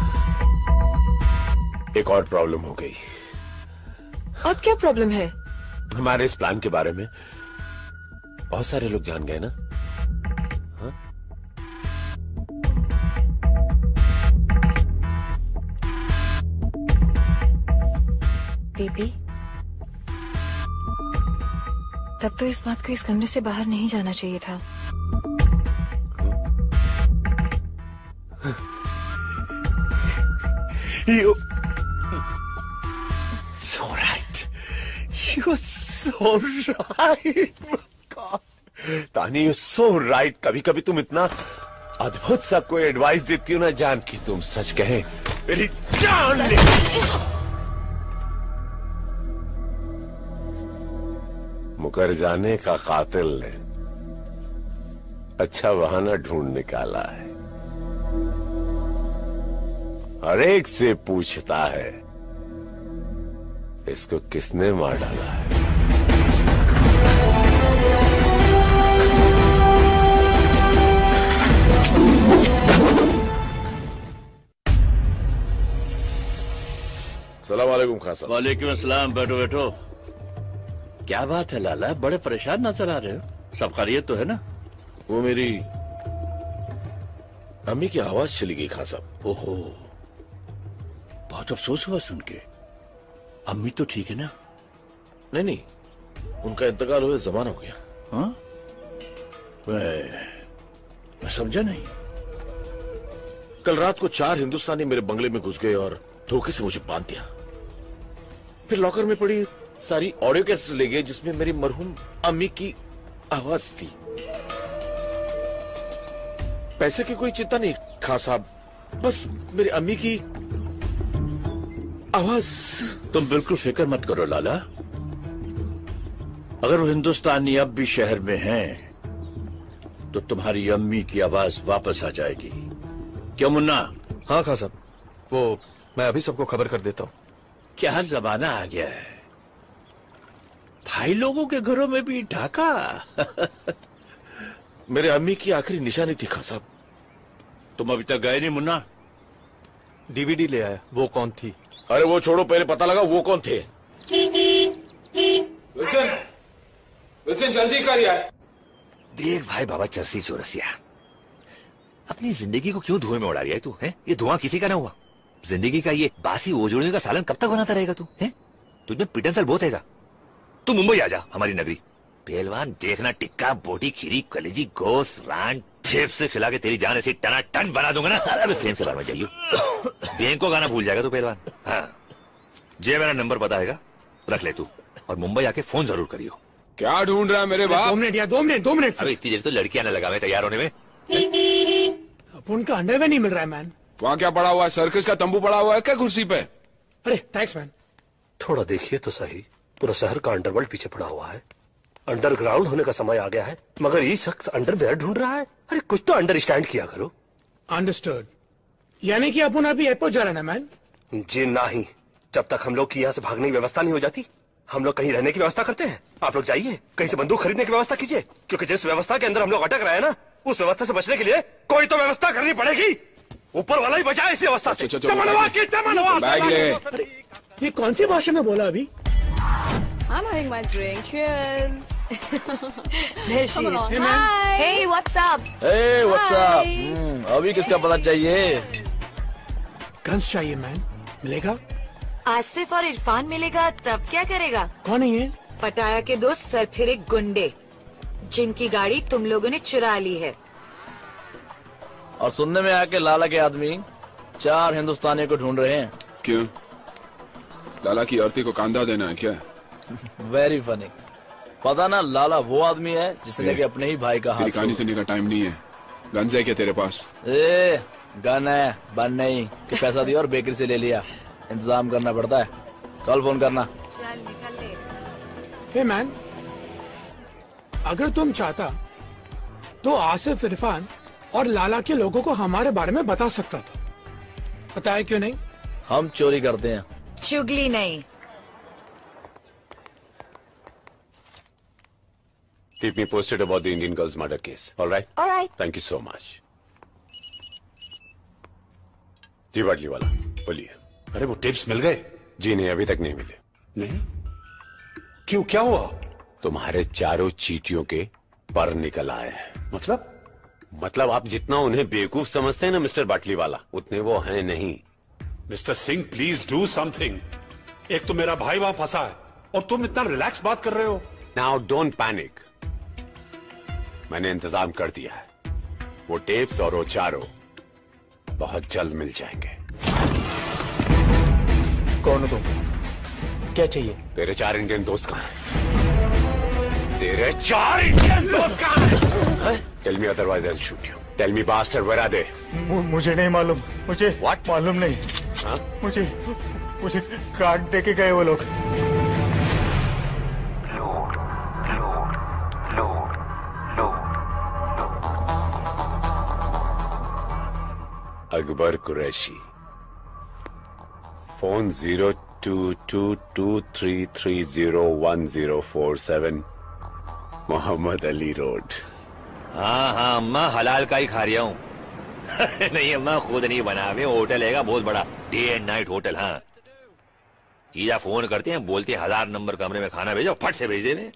[SPEAKER 9] एक और प्रॉब्लम हो गई।
[SPEAKER 10] अब क्या प्रॉब्लम है?
[SPEAKER 9] हमारे इस प्लान के बारे में बहुत सारे लोग जान गए ना। हाँ?
[SPEAKER 10] बेबी, तब तो इस बात को इस कमरे से बाहर नहीं जाना चाहिए था।
[SPEAKER 9] You're so right. You're so right. God. तानी, you're so right. कभी कभी तुम इतना अद्भुत सा कोई एडवाइस देती हो ना जान की तुम सच कहे मेरी जान ले। मुकर जाने का कातिल ने अच्छा बहाना ढूंढ निकाला है। हर एक से पूछता है इसको किसने मार डाला है।
[SPEAKER 8] सलाम वालेकुम खान साहब।
[SPEAKER 11] वालेकुम अस्सलाम। बैठो बैठो। क्या बात है लाला, बड़े परेशान नजर आ रहे हो। सब खैरियत तो है ना?
[SPEAKER 8] वो मेरी अम्मी की आवाज चली गई खान साहब।
[SPEAKER 11] ओहो, बहुत अफसोस हुआ सुन के। अम्मी तो ठीक है ना?
[SPEAKER 8] नहीं नहीं, उनका इंतकाल हुए जमाना हो गया।
[SPEAKER 11] हाँ? मैं समझा नहीं।
[SPEAKER 8] कल रात को 4 हिंदुस्तानी मेरे बंगले में घुस गए और धोखे से मुझे बांध दिया। फिर लॉकर में पड़ी सारी ऑडियो कैसेट्स ले गए जिसमें मेरी मरहूम अम्मी की आवाज थी। पैसे की कोई चिंता नहीं खान साहब, बस मेरी अम्मी की आवाज।
[SPEAKER 11] तुम बिल्कुल फिक्र मत करो लाला। अगर वो हिंदुस्तानी अब भी शहर में हैं, तो तुम्हारी अम्मी की आवाज वापस आ जाएगी। क्यों मुन्ना?
[SPEAKER 18] हाँ खान साहब, वो मैं अभी सबको खबर कर देता हूँ।
[SPEAKER 11] क्या जमाना आ गया है, भाई लोगों के घरों में भी ढाका।
[SPEAKER 8] मेरे अम्मी की आखिरी निशानी थी खान साहब।
[SPEAKER 11] तुम अभी तक गए नहीं मुन्ना?
[SPEAKER 18] डीवीडी ले आया। वो कौन थी?
[SPEAKER 8] अरे वो छोड़ो, पहले पता लगा वो कौन थे।
[SPEAKER 6] विल्सन, विल्सन जल्दी कर यार।
[SPEAKER 1] देख भाई बाबा चरसी चौरसिया, अपनी जिंदगी को क्यों धुएं में उड़ा रही है तू? है ये धुआं किसी का ना हुआ। जिंदगी का ये बासी ओजोड़ियों का सालन कब तक बनाता रहेगा तू? है तुझमें पिटन बहुत हैगा। तू मुंबई आ जा, हमारी नगरी। पहलवान देखना, टिक्का बोटी खीरी कलेजी गोश्त रान फेफ से खिला के तेरी जान ऐसी टना टन बना दूंगा ना। अरे फ्रेम से बाहर में जाइयो। बैंक को गाना भूल जाएगा तू पहलवान। हाँ, जे मेरा नंबर पता हैगा, रख ले तू, और मुंबई आके फोन जरूर करियो।
[SPEAKER 6] क्या ढूंढ रहा है मेरे बाप?
[SPEAKER 17] 2 मिनट या 2 मिनट 2 मिनट।
[SPEAKER 1] अरे इतनी देर तो लड़कियां ना लगा मैं तैयार होने में।
[SPEAKER 17] उनका अंडरवेयर नहीं मिल रहा है मैन।
[SPEAKER 6] वहाँ क्या पड़ा हुआ है? सर्कस का तंबू पड़ा हुआ है क्या कुर्सी पे?
[SPEAKER 17] अरे थैंक्स मैन।
[SPEAKER 2] थोड़ा देखिए तो सही, पूरा शहर का अंडरवर्ल्ड पीछे पड़ा हुआ है। अंडरग्राउंड होने का समय आ गया है, मगर ये शख्स अंडरवेयर ढूंढ रहा है। अरे कुछ तो अंडरस्टैंड किया करो।
[SPEAKER 17] अंडरस्टूड। यानी कि अपन अभी एयरपोर्ट जा रहे हैं ना मैन?
[SPEAKER 2] जी नहीं, जब तक हम लोग की यहाँ से भागने की व्यवस्था नहीं हो जाती, हम लोग कहीं रहने की व्यवस्था करते हैं। आप लोग जाइए, कहीं से बंदूक खरीदने की व्यवस्था कीजिए, क्योंकि जिस व्यवस्था के अंदर हम लोग अटक रहे हैं ना, उस व्यवस्था से बचने के लिए कोई तो व्यवस्था करनी पड़ेगी। ऊपर वाला ही बचाए इस व्यवस्था से।
[SPEAKER 17] बैग ले। ये कौन सी भाषा में बोला अभी?
[SPEAKER 19] I'm having my drink. Cheers.
[SPEAKER 15] There she
[SPEAKER 19] Come
[SPEAKER 15] is.
[SPEAKER 19] along.
[SPEAKER 15] Hey, man.
[SPEAKER 19] Hi.
[SPEAKER 15] Hey, what's up?
[SPEAKER 16] Hey, what's
[SPEAKER 15] Hi.
[SPEAKER 16] up? अभी किसका पता चाहिए?
[SPEAKER 17] गन्स चाहिए मैन। मिलेगा?
[SPEAKER 15] आसिफ और इरफान मिलेगा तब क्या करेगा?
[SPEAKER 17] कौन है ये?
[SPEAKER 15] पटाया के दोस्त सरफिरे गुंडे, जिनकी गाड़ी तुम लोगों ने चुरा ली है।
[SPEAKER 16] और सुनने में आया कि लाला के आदमी 4 हिंदुस्तानियों को ढूंढ रहे हैं।
[SPEAKER 6] क्यों? लाला की औरती को कांधा देना है क्या?
[SPEAKER 16] Very funny. पता ना, लाला वो आदमी है जिसने कि अपने ही भाई का हाथ।
[SPEAKER 6] तेरी कहानी सुनने का टाइम नहीं है। गन्स है क्या तेरे पास?
[SPEAKER 16] ए, गन है, बन नहीं कि पैसा दिया और बेकरी से ले लिया। इंतजाम करना पड़ता है। कल फोन करना।
[SPEAKER 15] चल निकल ले।
[SPEAKER 17] हे मैन, अगर तुम चाहता तो आसिफ, इरफान और लाला के लोगों को हमारे बारे में बता सकता था। पता है क्यों नहीं?
[SPEAKER 16] हम चोरी करते हैं,
[SPEAKER 15] चुगली नहीं।
[SPEAKER 9] Keep me posted about the Indian girl's murder case. All right?
[SPEAKER 15] All right.
[SPEAKER 9] Thank you so much. जी बाटली वाला बोलिए।
[SPEAKER 5] अरे वो टिप्स मिल गए?
[SPEAKER 9] जी नहीं, अभी तक नहीं मिले।
[SPEAKER 5] नहीं? क्यों, क्या हुआ?
[SPEAKER 9] तुम्हारे चारों चीटियों के पर निकल आए हैं। मतलब आप जितना उन्हें बेवकूफ समझते हैं ना मिस्टर बाटली वाला, उतने वो हैं नहीं।
[SPEAKER 5] Mister Singh please do something. एक तो मेरा भाई वहां फंसा है और तुम इतना रिलैक्स बात कर रहे हो।
[SPEAKER 9] नाउ डोंट पैनिक, मैंने इंतजाम कर दिया है। वो टेप्स और वो चारों बहुत जल्द मिल जाएंगे।
[SPEAKER 12] कौन हो तुम? क्या चाहिए?
[SPEAKER 9] तेरे 4 इंडियन दोस्त कहां हैं? तेरे 4 इंडियन दोस्त कहां हैं? Tell me otherwise I'll shoot you. Tell me bastard, where are they?
[SPEAKER 12] मुझे नहीं मालूम। मुझे
[SPEAKER 9] What?
[SPEAKER 12] मालूम नहीं।
[SPEAKER 9] हाँ?
[SPEAKER 12] मुझे कार्ड दे के गए वो लोग।
[SPEAKER 9] अकबर कुरैशी। Phone 022233301047 Mohammad Ali road.
[SPEAKER 1] हाँ हाँ अम्मा हलाल का ही खा रहा हूँ। नहीं अम्मा खुद नहीं बना हुए, होटल है बहुत बड़ा, डे एंड नाइट होटल। हाँ जीजा फोन करते हैं, बोलते हैं 1000 नंबर कमरे में खाना भेजो, फट से भेज देवे।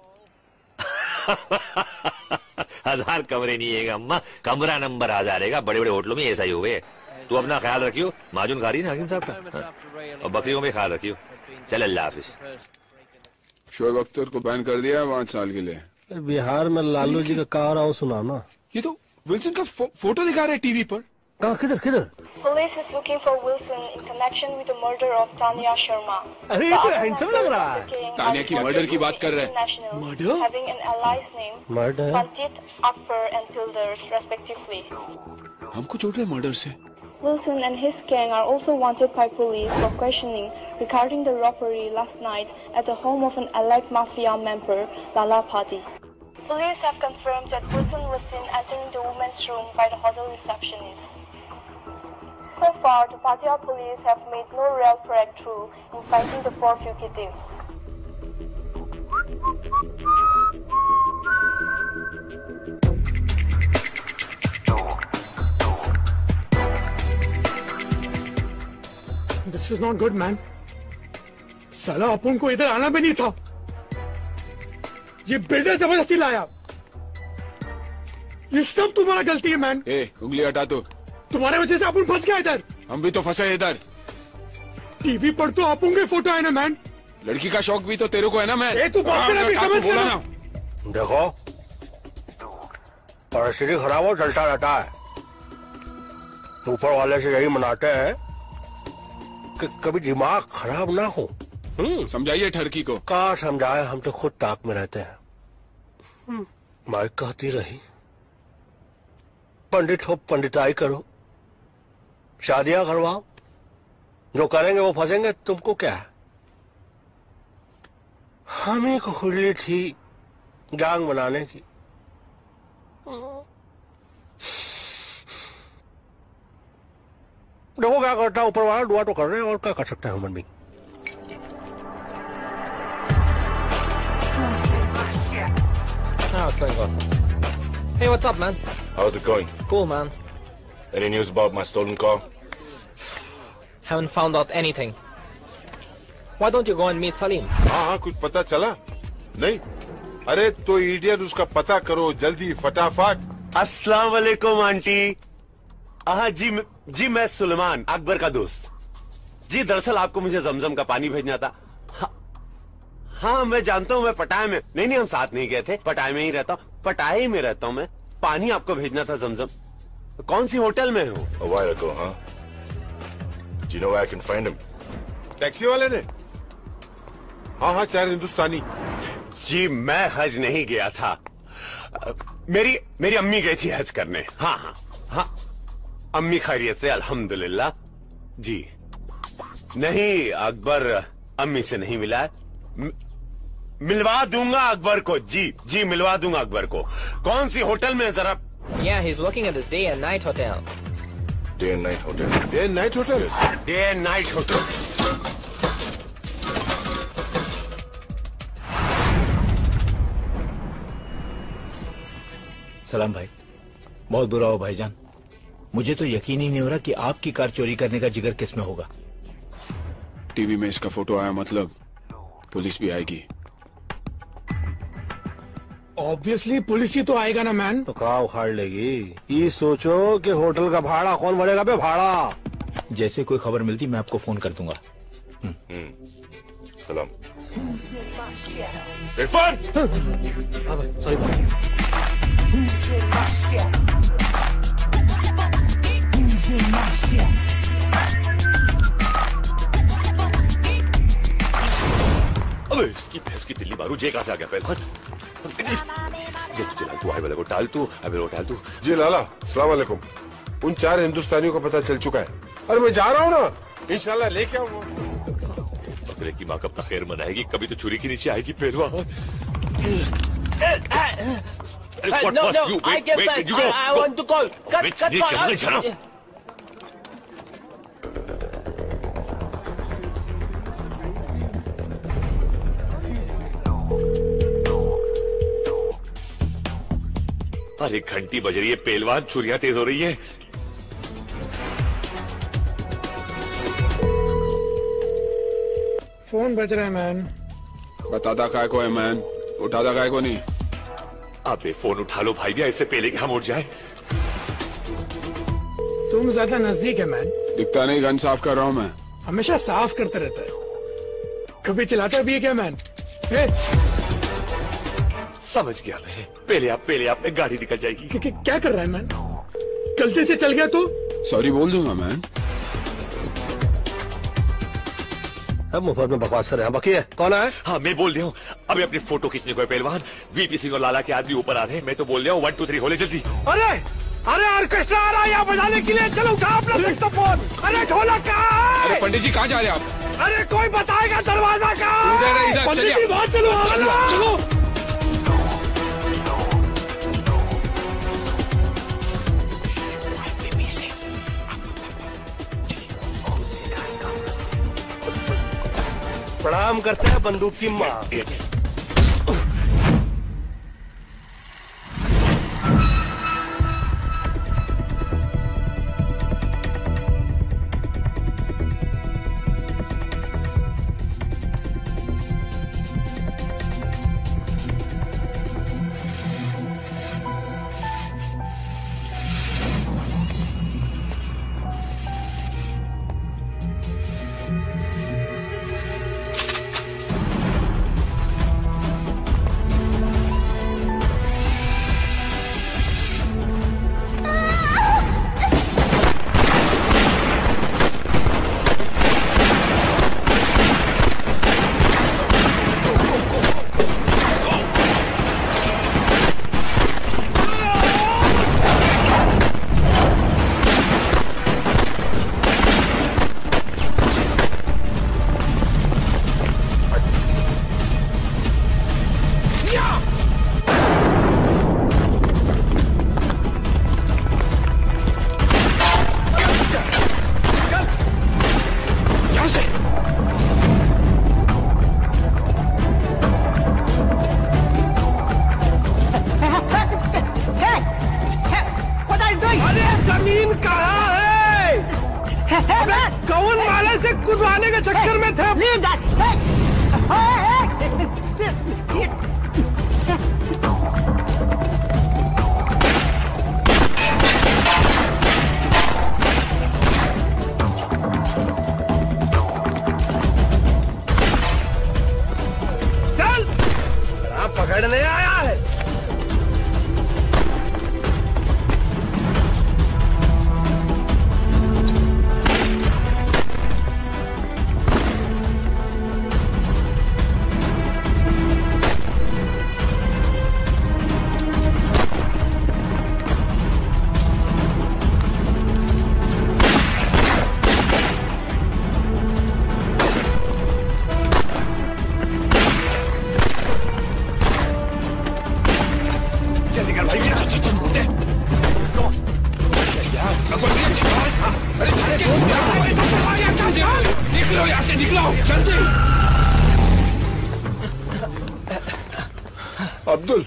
[SPEAKER 1] 1000 कमरे नहीं है अम्मा, कमरा नंबर 1000 है। बड़े बड़े होटलों में ऐसा ही हुए। तू अपना ख्याल रखियो, माजून खा रही ना हकीम साहब का, हाँ? और बकरियों में ख्याल रखियो। चल अल्लाह हाफिज।
[SPEAKER 6] शोएब अख्तर को बैन कर दिया 5 साल के लिए।
[SPEAKER 2] बिहार में लालू जी का कहा रहा हूँ, सुना ना।
[SPEAKER 6] ये तो विल्सन का फोटो दिखा रहे टीवी पर।
[SPEAKER 2] कहाँ, किधर किधर?
[SPEAKER 20] Police is looking for Wilson in connection with the murder of Tanya Sharma.
[SPEAKER 2] अरे ये तो हैंडसम लग रहा है।
[SPEAKER 6] तानिया की मर्डर की बात कर रहे हैं।
[SPEAKER 20] Murder? Having an allies name
[SPEAKER 2] Murder?
[SPEAKER 20] Pandit, Akbar and Pilders respectively.
[SPEAKER 6] हमको जोड़ रहे मर्डर से।
[SPEAKER 20] Wilson and his gang are also wanted by police for questioning regarding the robbery last night at the home of an allied mafia member, Lala Padi. Police have confirmed that Wilson was seen entering the women's room by the hotel receptionist. So far, the Pattaya police have made no real breakthrough in finding the 4 fugitives.
[SPEAKER 17] This is not good, man. साला अपन को इधर आना भी नहीं था। ये builder जबरदस्ती लाया। ये सब तुम्हारा गलती है मैन।
[SPEAKER 6] उंगली हटा दो।
[SPEAKER 17] तुम्हारे वजह से अपन फंस गया इधर।
[SPEAKER 6] हम भी तो फंसे इधर।
[SPEAKER 17] टीवी पर तो अपन के फोटो है ना मैन।
[SPEAKER 6] लड़की का शौक भी तो तेरे को है ना मैन।
[SPEAKER 17] तू बात मेरा भी समझ
[SPEAKER 6] बोला ना।
[SPEAKER 2] देखो परिस्थिति खराब हो चलता रहता है, ऊपर वाले से यही मनाते हैं कि कभी दिमाग खराब ना हो।
[SPEAKER 6] समझाइए ठरकी को।
[SPEAKER 2] कहाँ समझाए, हम तो खुद ताक में रहते हैं। माइक कहती रही पंडित हो पंडिताई करो, शादियां करवाओ, जो करेंगे वो फंसेंगे, तुमको क्या है। हमें को खुली थी गैंग बनाने की। देखो क्या करता है ऊपर वाला, दुआ तो कर रहे हैं, और क्या कर सकता है human being.
[SPEAKER 21] What's going on? Hey, what's up, man?
[SPEAKER 8] How's it going?
[SPEAKER 21] Cool, man.
[SPEAKER 8] Any news about my stolen car?
[SPEAKER 21] Haven't found out anything. Why don't you go and meet Salim?
[SPEAKER 22] हाँ कुछ पता चला? नहीं? अरे तो idiot उसका पता करो जल्दी फटाफट।
[SPEAKER 9] अस्सलाम वालेकुम आंटी। हाँ जी मैं सुलेमान अकबर का दोस्त। जी दरअसल आपको मुझे जमजम का पानी भेजना था। हाँ मैं जानता हूँ, मैं पटाया में नहीं हम साथ नहीं गए थे, पटाया में ही रहता हूँ, पटाया में रहता हूँ मैं। पानी आपको भेजना था जमजम। कौन सी होटल में हो?
[SPEAKER 8] A while ago, huh? Do you know where I can find him?
[SPEAKER 22] Taxi वाले ने? हाँ 4 हिंदुस्तानी।
[SPEAKER 9] जी मैं हज नहीं गया था, मेरी अम्मी गई थी हज करने। हाँ अम्मी खैरियत से अल्हम्दुलिल्लाह। जी नहीं अकबर अम्मी से नहीं मिला, मिलवा दूंगा अकबर को। जी मिलवा दूंगा अकबर को। कौन सी होटल में जरा?
[SPEAKER 21] Yeah, he's working at this day and night hotel.
[SPEAKER 8] Day and night hotel.
[SPEAKER 22] Day and night hotel.
[SPEAKER 9] Day and night hotel.
[SPEAKER 23] सलाम भाई, बहुत बुरा हो भाईजान। मुझे तो यकीन ही नहीं हो रहा कि आपकी कार चोरी करने का जिगर किस में होगा।
[SPEAKER 6] टीवी में इसका फोटो आया, मतलब पुलिस भी आएगी।
[SPEAKER 17] ऑब्वियसली पुलिस ही तो आएगा ना मैन।
[SPEAKER 2] तो कहाँ उखाड़ लेगी। ये सोचो कि होटल का भाड़ा कौन भरेगा बे, भाड़ा।
[SPEAKER 23] जैसे कोई खबर मिलती मैं आपको फोन कर दूंगा।
[SPEAKER 8] सलाम।
[SPEAKER 22] इरफान।
[SPEAKER 2] सॉरी
[SPEAKER 1] अबे इसकी भैंस की तिल्ली मारू, जे कहां से आ गया पहलवान। जल्दी तू आई वाले को टाल तू, अबे वो टाल तू।
[SPEAKER 22] जी लाला अस्सलाम वालेकुम। उन 4 हिंदुस्तानियों का पता चल चुका है। अरे मैं जा रहा हूँ ना, इंशाल्लाह लेके आऊंगा।
[SPEAKER 1] बकरे की माँ कब तक खैर मनाएगी, कभी तो छुरी के नीचे आएगी पहलवान।
[SPEAKER 21] No, I get back. I want to call. Cut call.
[SPEAKER 1] अरे घंटी बज रही है पहलवान, छुरियां तेज हो रही है।
[SPEAKER 17] फोन बज रहा है मैन।
[SPEAKER 6] बताता काय को है मैन, उठाता काय को नहीं।
[SPEAKER 1] अबे फोन उठा लो भाई, इससे पहले कि हम उठ जाए।
[SPEAKER 17] तुम ज्यादा नजदीक है मैन।
[SPEAKER 6] दिखता नहीं, गन साफ कर रहा हूँ मैं।
[SPEAKER 17] हमेशा साफ करता रहता है, कभी चलाता भी है क्या मैन?
[SPEAKER 1] समझ गया मैं। पहले आप में गाड़ी निकल जाएगी।
[SPEAKER 17] क्या कर रहा है मैन? गलती से चल गया तो
[SPEAKER 6] सॉरी बोल दूंगा मैन।
[SPEAKER 2] अब मुफ्त में बकवास कर रहे हैं। बाकी है कौन है?
[SPEAKER 1] हाँ मैं बोल रहा हूँ, अभी अपनी फोटो खींचने को है पहलवान। वीपी सिंह और लाला के आदमी ऊपर आ रहे हैं। मैं तो बोल रहा हूँ 1 2 3 होले जल्दी।
[SPEAKER 7] अरे अरे ऑर्केस्ट्रा आ रहा है यहाँ बजाने के लिए, चलो उठा अपना सेक्सोफोन। अरे ढोलक कहाँ है?
[SPEAKER 6] अरे पंडित जी कहाँ जा रहे हैं आप?
[SPEAKER 7] अरे कोई बताएगा दरवाजा कहाँ है? पंडित जी बाहर चलो, चलो।
[SPEAKER 2] प्रणाम करते हैं बंदूक की माँ।
[SPEAKER 22] अब्दुल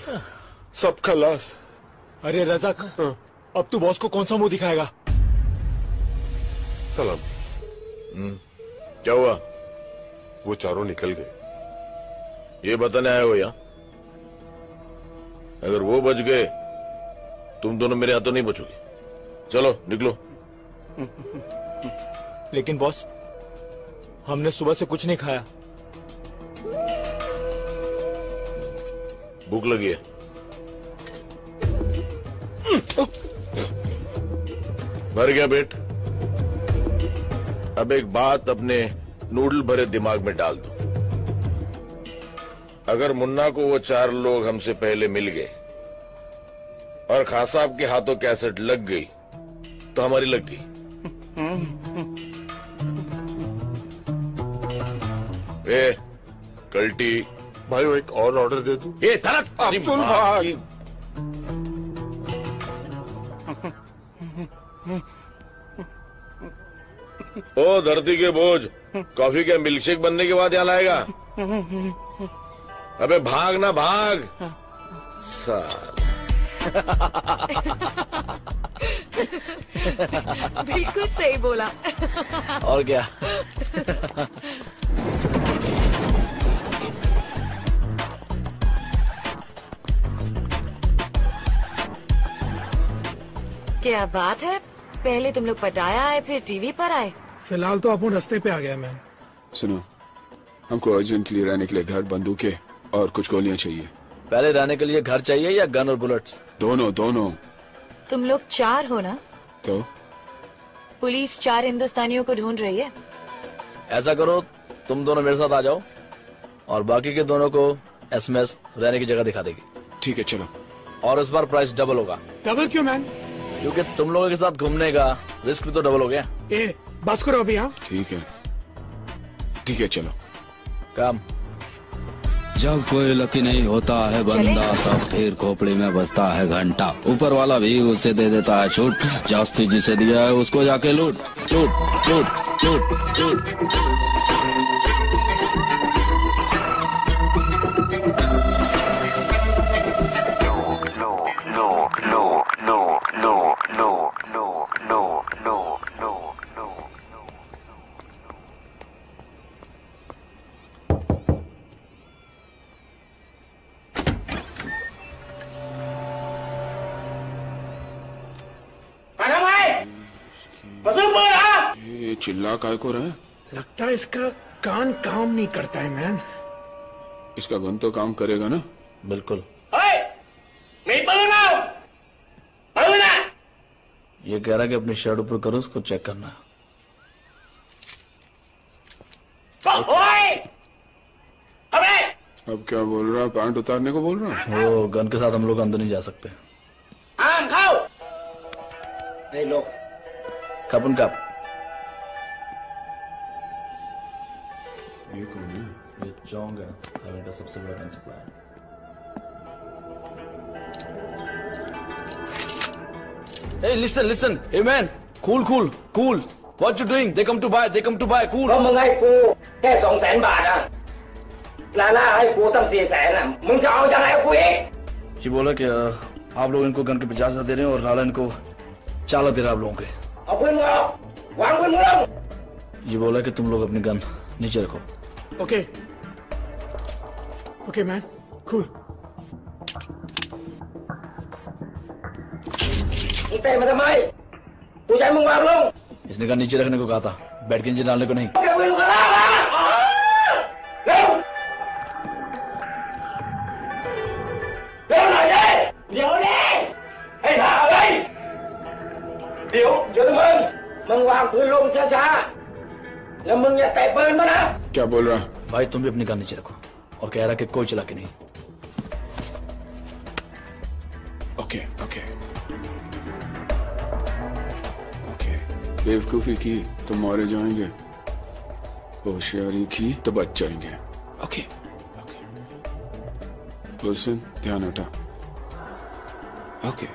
[SPEAKER 22] सब खलास।
[SPEAKER 18] अरे रज़ाक, अब तू बॉस को कौन सा मुंह दिखाएगा?
[SPEAKER 22] सलाम।
[SPEAKER 8] क्या हुआ?
[SPEAKER 22] वो चारों निकल गए।
[SPEAKER 8] ये बताने आए हो यहाँ? अगर वो बच गए तुम दोनों मेरे हाथों नहीं बचोगे। चलो निकलो।
[SPEAKER 18] लेकिन बॉस, हमने सुबह से कुछ नहीं खाया।
[SPEAKER 8] भूख लगी है। भर गया पेट। अब एक बात अपने नूडल भरे दिमाग में डाल दो। अगर मुन्ना को वो 4 लोग हमसे पहले मिल गए और खान साहब के हाथों कैसेट लग गई तो हमारी लग गई। ए कल्टी
[SPEAKER 22] भाई वो एक और ऑर्डर दे दूं?
[SPEAKER 8] ये तरत
[SPEAKER 22] अब्दुल भाई।
[SPEAKER 8] ओ धरती के बोझ, कॉफी के मिल्कशेक बनने के बाद यहाँ लाएगा? अबे भाग ना भाग साल।
[SPEAKER 15] बिल्कुल सही बोला।
[SPEAKER 16] और क्या।
[SPEAKER 15] क्या बात है, पहले तुम लोग पटाया आए फिर टीवी पर आए।
[SPEAKER 17] फिलहाल तो अपन रास्ते पे आ गया मैम।
[SPEAKER 6] सुनो, हमको अर्जेंटली रहने के लिए घर, बंदूकें और कुछ गोलियां चाहिए।
[SPEAKER 16] पहले रहने के लिए घर चाहिए या गन और बुलेट्स?
[SPEAKER 6] दोनों दोनों।
[SPEAKER 15] तुम लोग 4 हो ना?
[SPEAKER 6] तो
[SPEAKER 15] पुलिस 4 हिंदुस्तानियों को ढूंढ रही है।
[SPEAKER 16] ऐसा करो, तुम दोनों मेरे साथ आ जाओ और बाकी के दोनों को एसएमएस रहने की जगह दिखा देगी।
[SPEAKER 6] ठीक है, चलो।
[SPEAKER 16] और इस बार प्राइस डबल होगा।
[SPEAKER 17] डबल क्यों मैन?
[SPEAKER 16] क्योंकि तुम लोगों के साथ घूमने का रिस्क भी तो डबल हो गया।
[SPEAKER 17] ए, बस करो अभी। हाँ
[SPEAKER 6] ठीक है, ठीक है, चलो।
[SPEAKER 16] काम।
[SPEAKER 14] जब कोई लकी नहीं होता है बंदा, तब फिर खोपड़ी में बजता है घंटा। ऊपर वाला भी उसे दे देता है छूट, जास्ती जिसे दिया है उसको जाके लूट लूट लूट लूट लूट।
[SPEAKER 6] ये चिल्ला काय को रहा है?
[SPEAKER 17] लगता है इसका कान काम नहीं करता है मैन।
[SPEAKER 6] इसका गन तो काम करेगा ना?
[SPEAKER 16] बिल्कुल। ये कह रहा है कि अपनी शर्ट ऊपर करो, उसको चेक करना है।
[SPEAKER 6] अब क्या बोल रहा है? पैंट उतारने को बोल रहा है?
[SPEAKER 16] वो गन के साथ हम लोग अंदर नहीं जा सकते। कप उन कप।
[SPEAKER 6] ये कौन है?
[SPEAKER 16] ये चोंग है, हाईवे का सबसे बड़ा gun supplier. Hey, listen, hey man, cool. What you doing? They come to buy, cool.
[SPEAKER 3] ก็มึงให้กูแค่200,000 บาทอ่ะลาล่าให้กูตั้ง400,000อ่ะมึงจะเอายังไงกับกูอีก
[SPEAKER 16] ये बोला कि आप लोग इनको गन के 50,000 दे रहे हैं और लाला इनको 4 लाख दे रहा है आप लोगों के।
[SPEAKER 3] เอาปืนมึงออกวางปืนมึงลง
[SPEAKER 16] ये बोला कि तुम लोग अपनी गन नीचे रखो।
[SPEAKER 17] Okay okay man, cool.
[SPEAKER 3] มึงเตะมาทำไมกูจะให้มึงวางลง
[SPEAKER 16] इसने गन नीचे रखने को कहा था, बैठ के नीचे डालने को नहीं।
[SPEAKER 3] แกปืนลูกกระลามาเร็วเร็วหน่อยดิเดี๋ยวดิให้ถ่าเลยเดี๋ยวมึงวางปืนลงช้าๆแล้วมึงอย่าเตะปืนมานะ
[SPEAKER 6] क्या बोल रहा है?
[SPEAKER 16] भाई तुम भी अपनी गन नीचे रखो और कह रहा कि कोई चला के नहीं।
[SPEAKER 6] ओके बेवकूफी की तो मारे जाएंगे, होशियारी की तो बच जाएंगे। ओके गुलशन, ध्यान हटा। ओके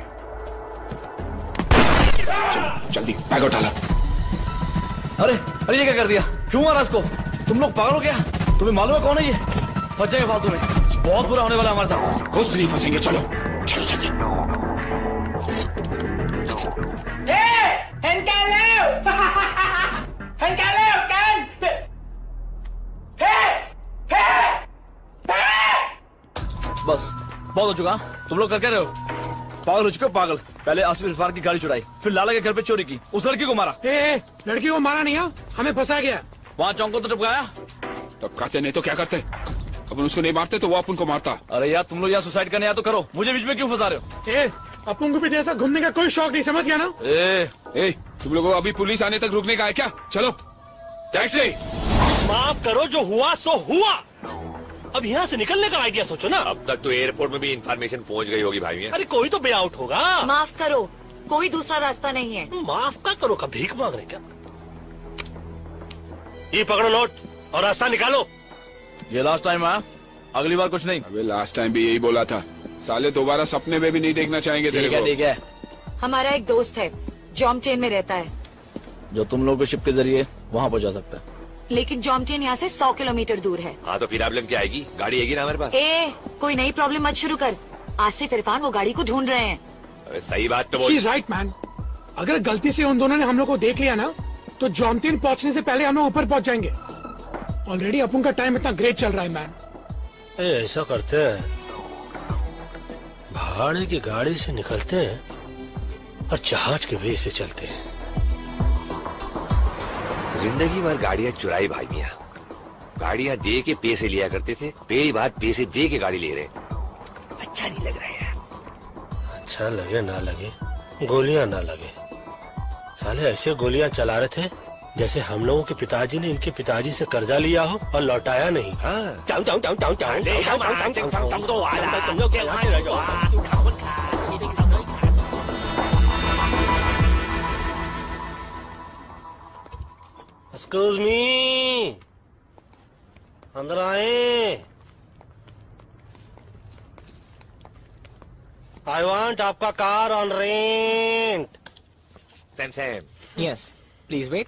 [SPEAKER 6] जल्दी बैग उठा ला।
[SPEAKER 16] अरे ये क्या कर दिया? क्यों मारा इसको? तुम लोग पागल हो क्या? तुम्हें मालूम है कौन है ये? फंस जाएगा फालतू में, बहुत बुरा होने वाला हमारे साथ।
[SPEAKER 6] कुछ नहीं फंसेंगे, चलो जल्दी।
[SPEAKER 3] เห็นกันแล้วเห็นกันแล้วกันเฮ้
[SPEAKER 16] बस बहुत हो चुका। तुम लोग कर क्या रहे हो? पागल हो चुके हो पागल। पहले आसिफ इरफान की गाड़ी चुराई, फिर लाला के घर पे चोरी की, उस लड़की को मारा।
[SPEAKER 17] लड़की को मारा नहीं, हमें फंसा गया।
[SPEAKER 16] वहाँ चौंक को तो टपकाया।
[SPEAKER 6] टपकाते नहीं तो क्या करते? अपन उसको नहीं मारते तो वो अपन को मारता।
[SPEAKER 16] अरे यार तुम लोग यहाँ सुसाइड करने आया तो करो, मुझे बीच में क्यों फंसा रहे हो?
[SPEAKER 17] अपन को भी ऐसा घूमने का कोई शौक नहीं, समझ गया ना?
[SPEAKER 6] तुम लोगों को अभी पुलिस आने तक रुकने का है क्या? चलो टैक्सी।
[SPEAKER 2] माफ करो, जो हुआ सो हुआ। अब यहाँ से निकलने का आइडिया सोचो ना।
[SPEAKER 1] अब तक तो एयरपोर्ट में भी इंफॉर्मेशन पहुंच गई होगी भाई।
[SPEAKER 2] अरे कोई तो वे आउट होगा।
[SPEAKER 15] माफ करो, कोई दूसरा रास्ता नहीं है।
[SPEAKER 2] माफ का करो का भीख मांग रहे क्या? ये पकड़ो नोट और रास्ता निकालो।
[SPEAKER 16] ये लास्ट टाइम है, अगली बार कुछ नहीं।
[SPEAKER 6] अबे लास्ट टाइम भी यही बोला था, साले दोबारा सपने में भी नहीं देखना चाहेंगे तेरे को।
[SPEAKER 16] ठीक है।
[SPEAKER 15] हमारा एक दोस्त है, जॉमचेन में रहता है,
[SPEAKER 16] जो तुम लोग को शिप के जरिए वहाँ पहुँचा सकता है।
[SPEAKER 15] लेकिन जॉमचेन यहाँ से 100 किलोमीटर दूर है।
[SPEAKER 1] हाँ तो फिर प्रॉब्लम क्या आएगी? गाड़ी आएगी ना हमारे पास।
[SPEAKER 15] कोई नई प्रॉब्लम मत शुरू कर, आसिफ इरफान वो गाड़ी को ढूंढ रहे हैं।
[SPEAKER 1] अरे सही बात तो बोल।
[SPEAKER 17] She's right, man. अगर गलती से उन दोनों ने हम लोग को देख लिया ना तो जॉमतीन पहुंचने से पहले हम लोग ऊपर पहुंच जाएंगे। ऑलरेडी अपन का टाइम इतना ग्रेट चल रहा है मैन।
[SPEAKER 2] ऐसा करते हैं, भाड़े की गाड़ी से निकलते हैं और जहाज के वे से चलते हैं।
[SPEAKER 1] जिंदगी भर गाड़ियां चुराई भाई मियां। गाड़ियां दे के पैसे लिया करते थे, पहली बार पैसे दे के गाड़ी ले रहे। अच्छा नहीं लग रहा है यार।
[SPEAKER 2] अच्छा लगे ना लगे, गोलियां ना लगे, साले ऐसे गोलियां चला रहे थे जैसे हम लोगों के पिताजी ने इनके पिताजी से कर्जा लिया हो और लौटाया नहीं। एक्सक्यूज मी, अंदर आए। आई वांट आपका car on rent.
[SPEAKER 1] Sam Sam.
[SPEAKER 21] Yes. Please wait.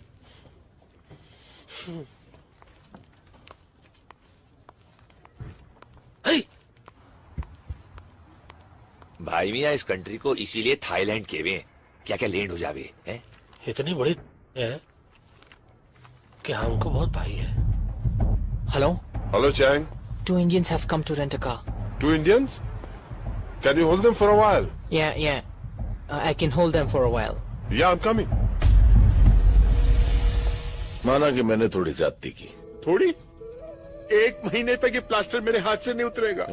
[SPEAKER 1] भाई मियां इस कंट्री को इसीलिए थाईलैंड के हुए क्या क्या लैंड हो जावे हैं?
[SPEAKER 2] इतनी बड़ी है कि हमको बहुत भाई है।
[SPEAKER 21] Hello.
[SPEAKER 22] Hello, Chang.
[SPEAKER 21] 2 Indians have come to rent a car.
[SPEAKER 22] 2 Indians? Can you hold them for a while?
[SPEAKER 21] Yeah. I can hold them for a while.
[SPEAKER 22] Yeah, I'm coming.
[SPEAKER 8] माना कि मैंने थोड़ी ज्यादती की।
[SPEAKER 7] थोड़ी? 1 महीने तक ये प्लास्टर मेरे हाथ से नहीं उतरेगा।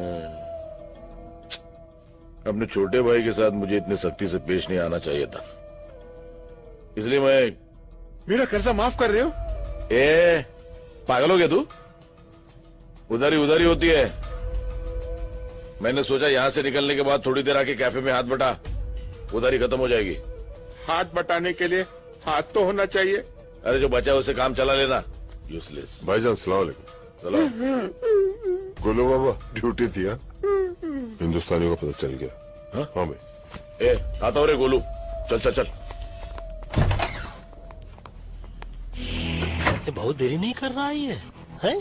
[SPEAKER 8] अपने छोटे भाई के साथ मुझे इतनी सख्ती से पेश नहीं आना चाहिए था, इसलिए मैं।
[SPEAKER 7] मेरा कर्जा माफ कर रहे हो?
[SPEAKER 8] पागल हो गया तू? उधारी होती है। मैंने सोचा यहां से निकलने के बाद थोड़ी देर आके कैफे में हाथ बटा, उधारी खत्म हो जाएगी।
[SPEAKER 7] हाथ बटाने के लिए हाथ तो होना चाहिए।
[SPEAKER 8] अरे जो बचा उसे काम चला लेना, यूजलेस।
[SPEAKER 22] भाईजान सलाम अलैकुम। गोलू बाबा ड्यूटी थी। हिंदुस्तानियों का पता चल गया। हाँ भाई।
[SPEAKER 8] आता हो रे गोलू, चल।
[SPEAKER 2] ये बहुत देरी नहीं कर रहा है ये, हैं?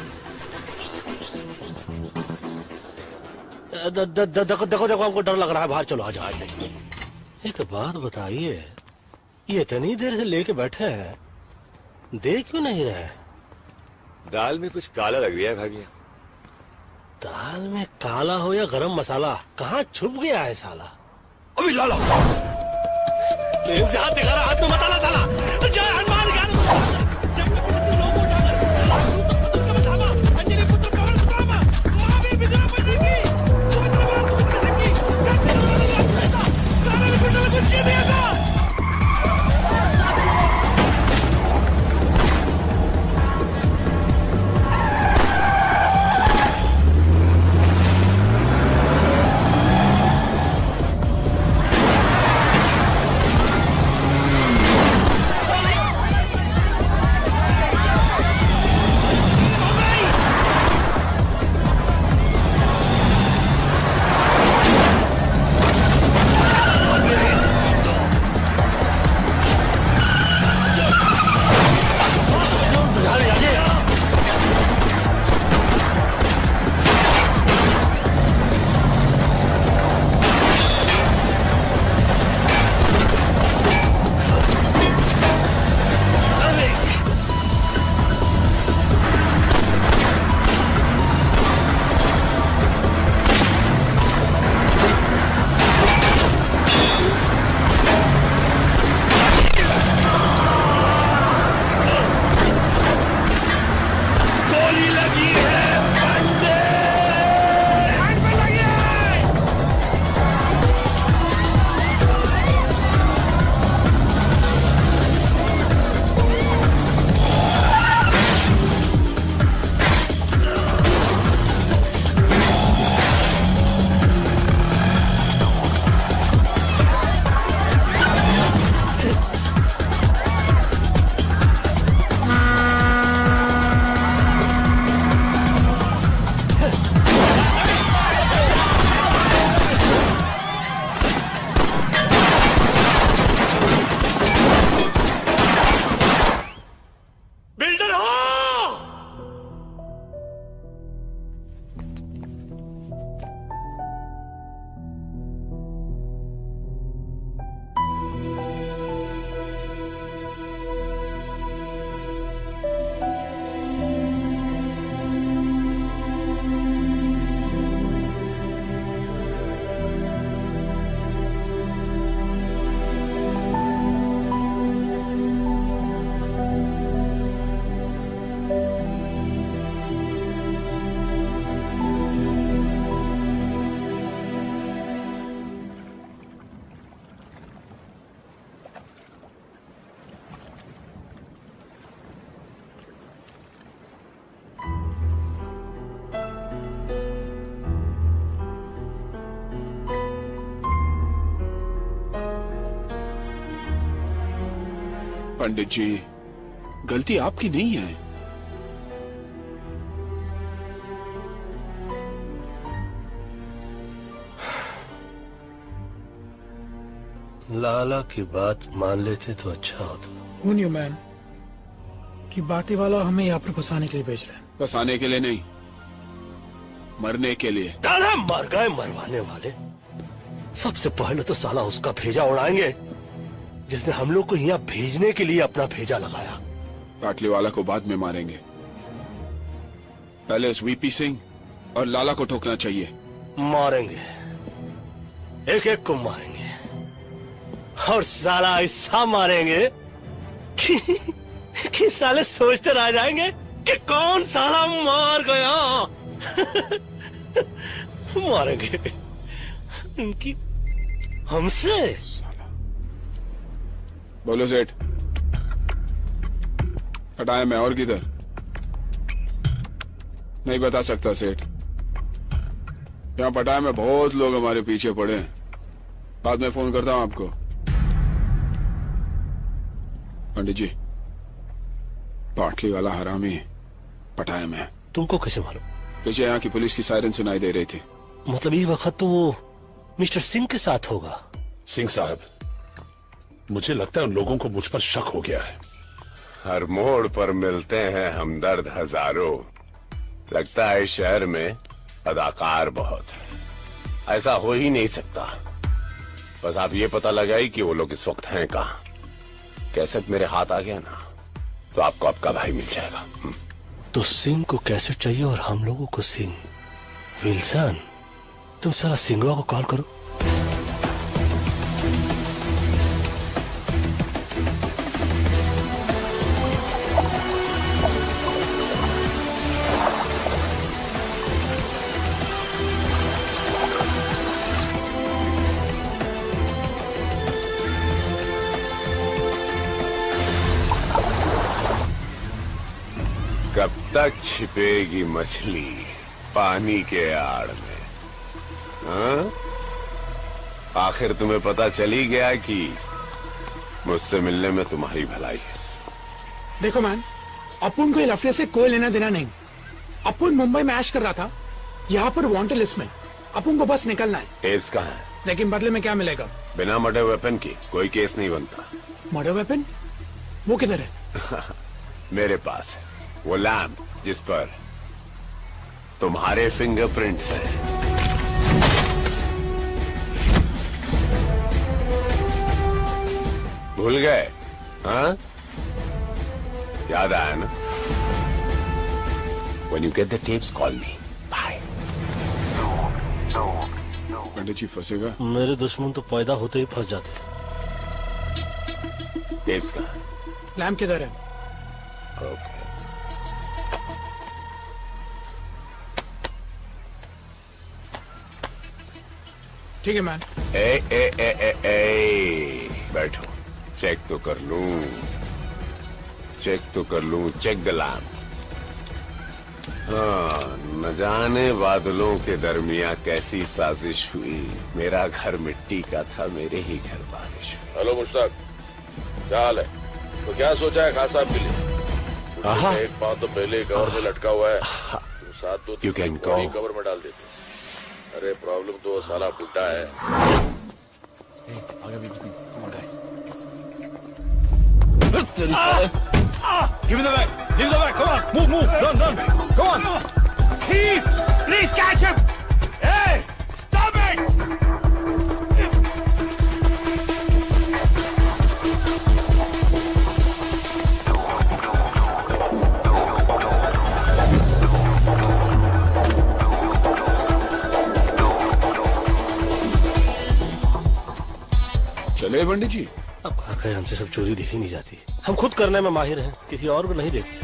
[SPEAKER 2] देखो हमको डर लग रहा है, बाहर चलो आ जाओ। एक बात बताइए, ये इतनी देर से लेके बैठे हैं, देख क्यों नहीं रहे?
[SPEAKER 1] दाल में कुछ काला लग रहा है भाई मियां।
[SPEAKER 2] दाल में काला हो या गरम मसाला, कहाँ छुप गया है साला?
[SPEAKER 1] अभी लाला
[SPEAKER 2] हाथ दिखा रहा, हाथ में मत आना साला। जय हनुमान ज्ञान।
[SPEAKER 6] पंडित जी, गलती आपकी नहीं है।
[SPEAKER 2] लाला की बात मान लेते तो अच्छा होता।
[SPEAKER 17] Who knew, man, कि बाती वाला हमें यहाँ पर फंसाने के लिए भेज रहे हैं।
[SPEAKER 6] फंसाने के लिए नहीं, मरने के लिए।
[SPEAKER 2] दादा मर गए मरवाने वाले। सबसे पहले तो साला उसका भेजा उड़ाएंगे जिसने हम लोग को यहाँ भेजने के लिए अपना भेजा लगाया।
[SPEAKER 6] पाटली वाला को बाद में मारेंगे, पहले उस वीपी सिंह और लाला को ठोकना चाहिए।
[SPEAKER 2] मारेंगे, एक एक को मारेंगे, और साला ऐसा मारेंगे कि साले सोचते रह जाएंगे कि कौन साला मार गया। मारेंगे उनकी हमसे।
[SPEAKER 6] बोलो सेठ, हटाया मैं और किधर? नहीं बता सकता सेठ, यहाँ पटाया में बहुत लोग हमारे पीछे पड़े हैं। बाद में फोन करता हूँ आपको। पंडित जी, पाटली वाला हरामी पटाया में।
[SPEAKER 2] तुमको कैसे मालूम?
[SPEAKER 6] पीछे यहाँ की पुलिस की सायरन सुनाई दे रही थी।
[SPEAKER 2] मतलब ये वक्त तो वो मिस्टर सिंह के साथ होगा।
[SPEAKER 5] सिंह साहब, मुझे लगता है उन लोगों को मुझ पर शक हो गया है।
[SPEAKER 9] हर मोड़ पर मिलते हैं हमदर्द हजारों। लगता है शहर में अदाकार बहुत है। ऐसा हो ही नहीं सकता। बस आप ये पता लगाई कि वो लोग इस वक्त हैं कहाँ। कैसेट मेरे हाथ आ गया ना तो आपको आपका भाई मिल जाएगा।
[SPEAKER 2] तो सिंह को कैसेट चाहिए और हम लोगों को सिंह। विल्सन, तुम साला सिंगवा को कॉल करो।
[SPEAKER 9] कब तक छिपेगी मछली पानी के आड़ में? हाँ? आखिर तुम्हें पता चली गया कि मुझसे मिलने में तुम्हारी भलाई है।
[SPEAKER 17] देखो मैन, अपुन को लफड़े से कोई लेना देना नहीं। अपुन मुंबई में ऐश कर रहा था, यहाँ पर वांटेड लिस्ट में। अपुन को बस निकलना है।
[SPEAKER 9] टेप्स कहाँ है?
[SPEAKER 17] लेकिन बदले में क्या मिलेगा?
[SPEAKER 9] बिना मर्डर वेपन की कोई केस नहीं बनता।
[SPEAKER 17] Murder weapon? वो किधर है?
[SPEAKER 9] मेरे पास है वो लैम्प जिस पर तुम्हारे फिंगरप्रिंट्स हैं। भूल गए? हाँ, याद आया ना? When you get the tapes, call me. Bye.
[SPEAKER 6] पंडित जी फंसेगा?
[SPEAKER 2] मेरे दुश्मन तो पैदा होते ही फंस जाते।
[SPEAKER 9] टेप्स कहाँ है?
[SPEAKER 17] लैम्प किधर है?
[SPEAKER 9] ओके।
[SPEAKER 17] ठीक है मैन।
[SPEAKER 9] बैठो, चेक तो कर लूं, चेक द लैम्प। हाँ, न जाने बादलों के दरमिया कैसी साजिश हुई। मेरा घर मिट्टी का था, मेरे ही घर बारिश हुई।
[SPEAKER 8] हेलो मुश्ताक, क्या हाल है? तो क्या सोचा है खास साहब के लिए? एक पाँव तो पहले कवर में लटका हुआ है, तुम साथ दो कवर में डाल देते। अरे प्रॉब्लम तो साला बुड्ढा है।
[SPEAKER 16] Give me the bag! Give me the bag! Come on! Move! Run! Come on!
[SPEAKER 7] Thief! Please catch him! Hey! Stop it!
[SPEAKER 6] चले पंडित जी।
[SPEAKER 2] अब कहा कहे हमसे सब चोरी देखी नहीं जाती। हम खुद करने में माहिर हैं, किसी और को नहीं देखते।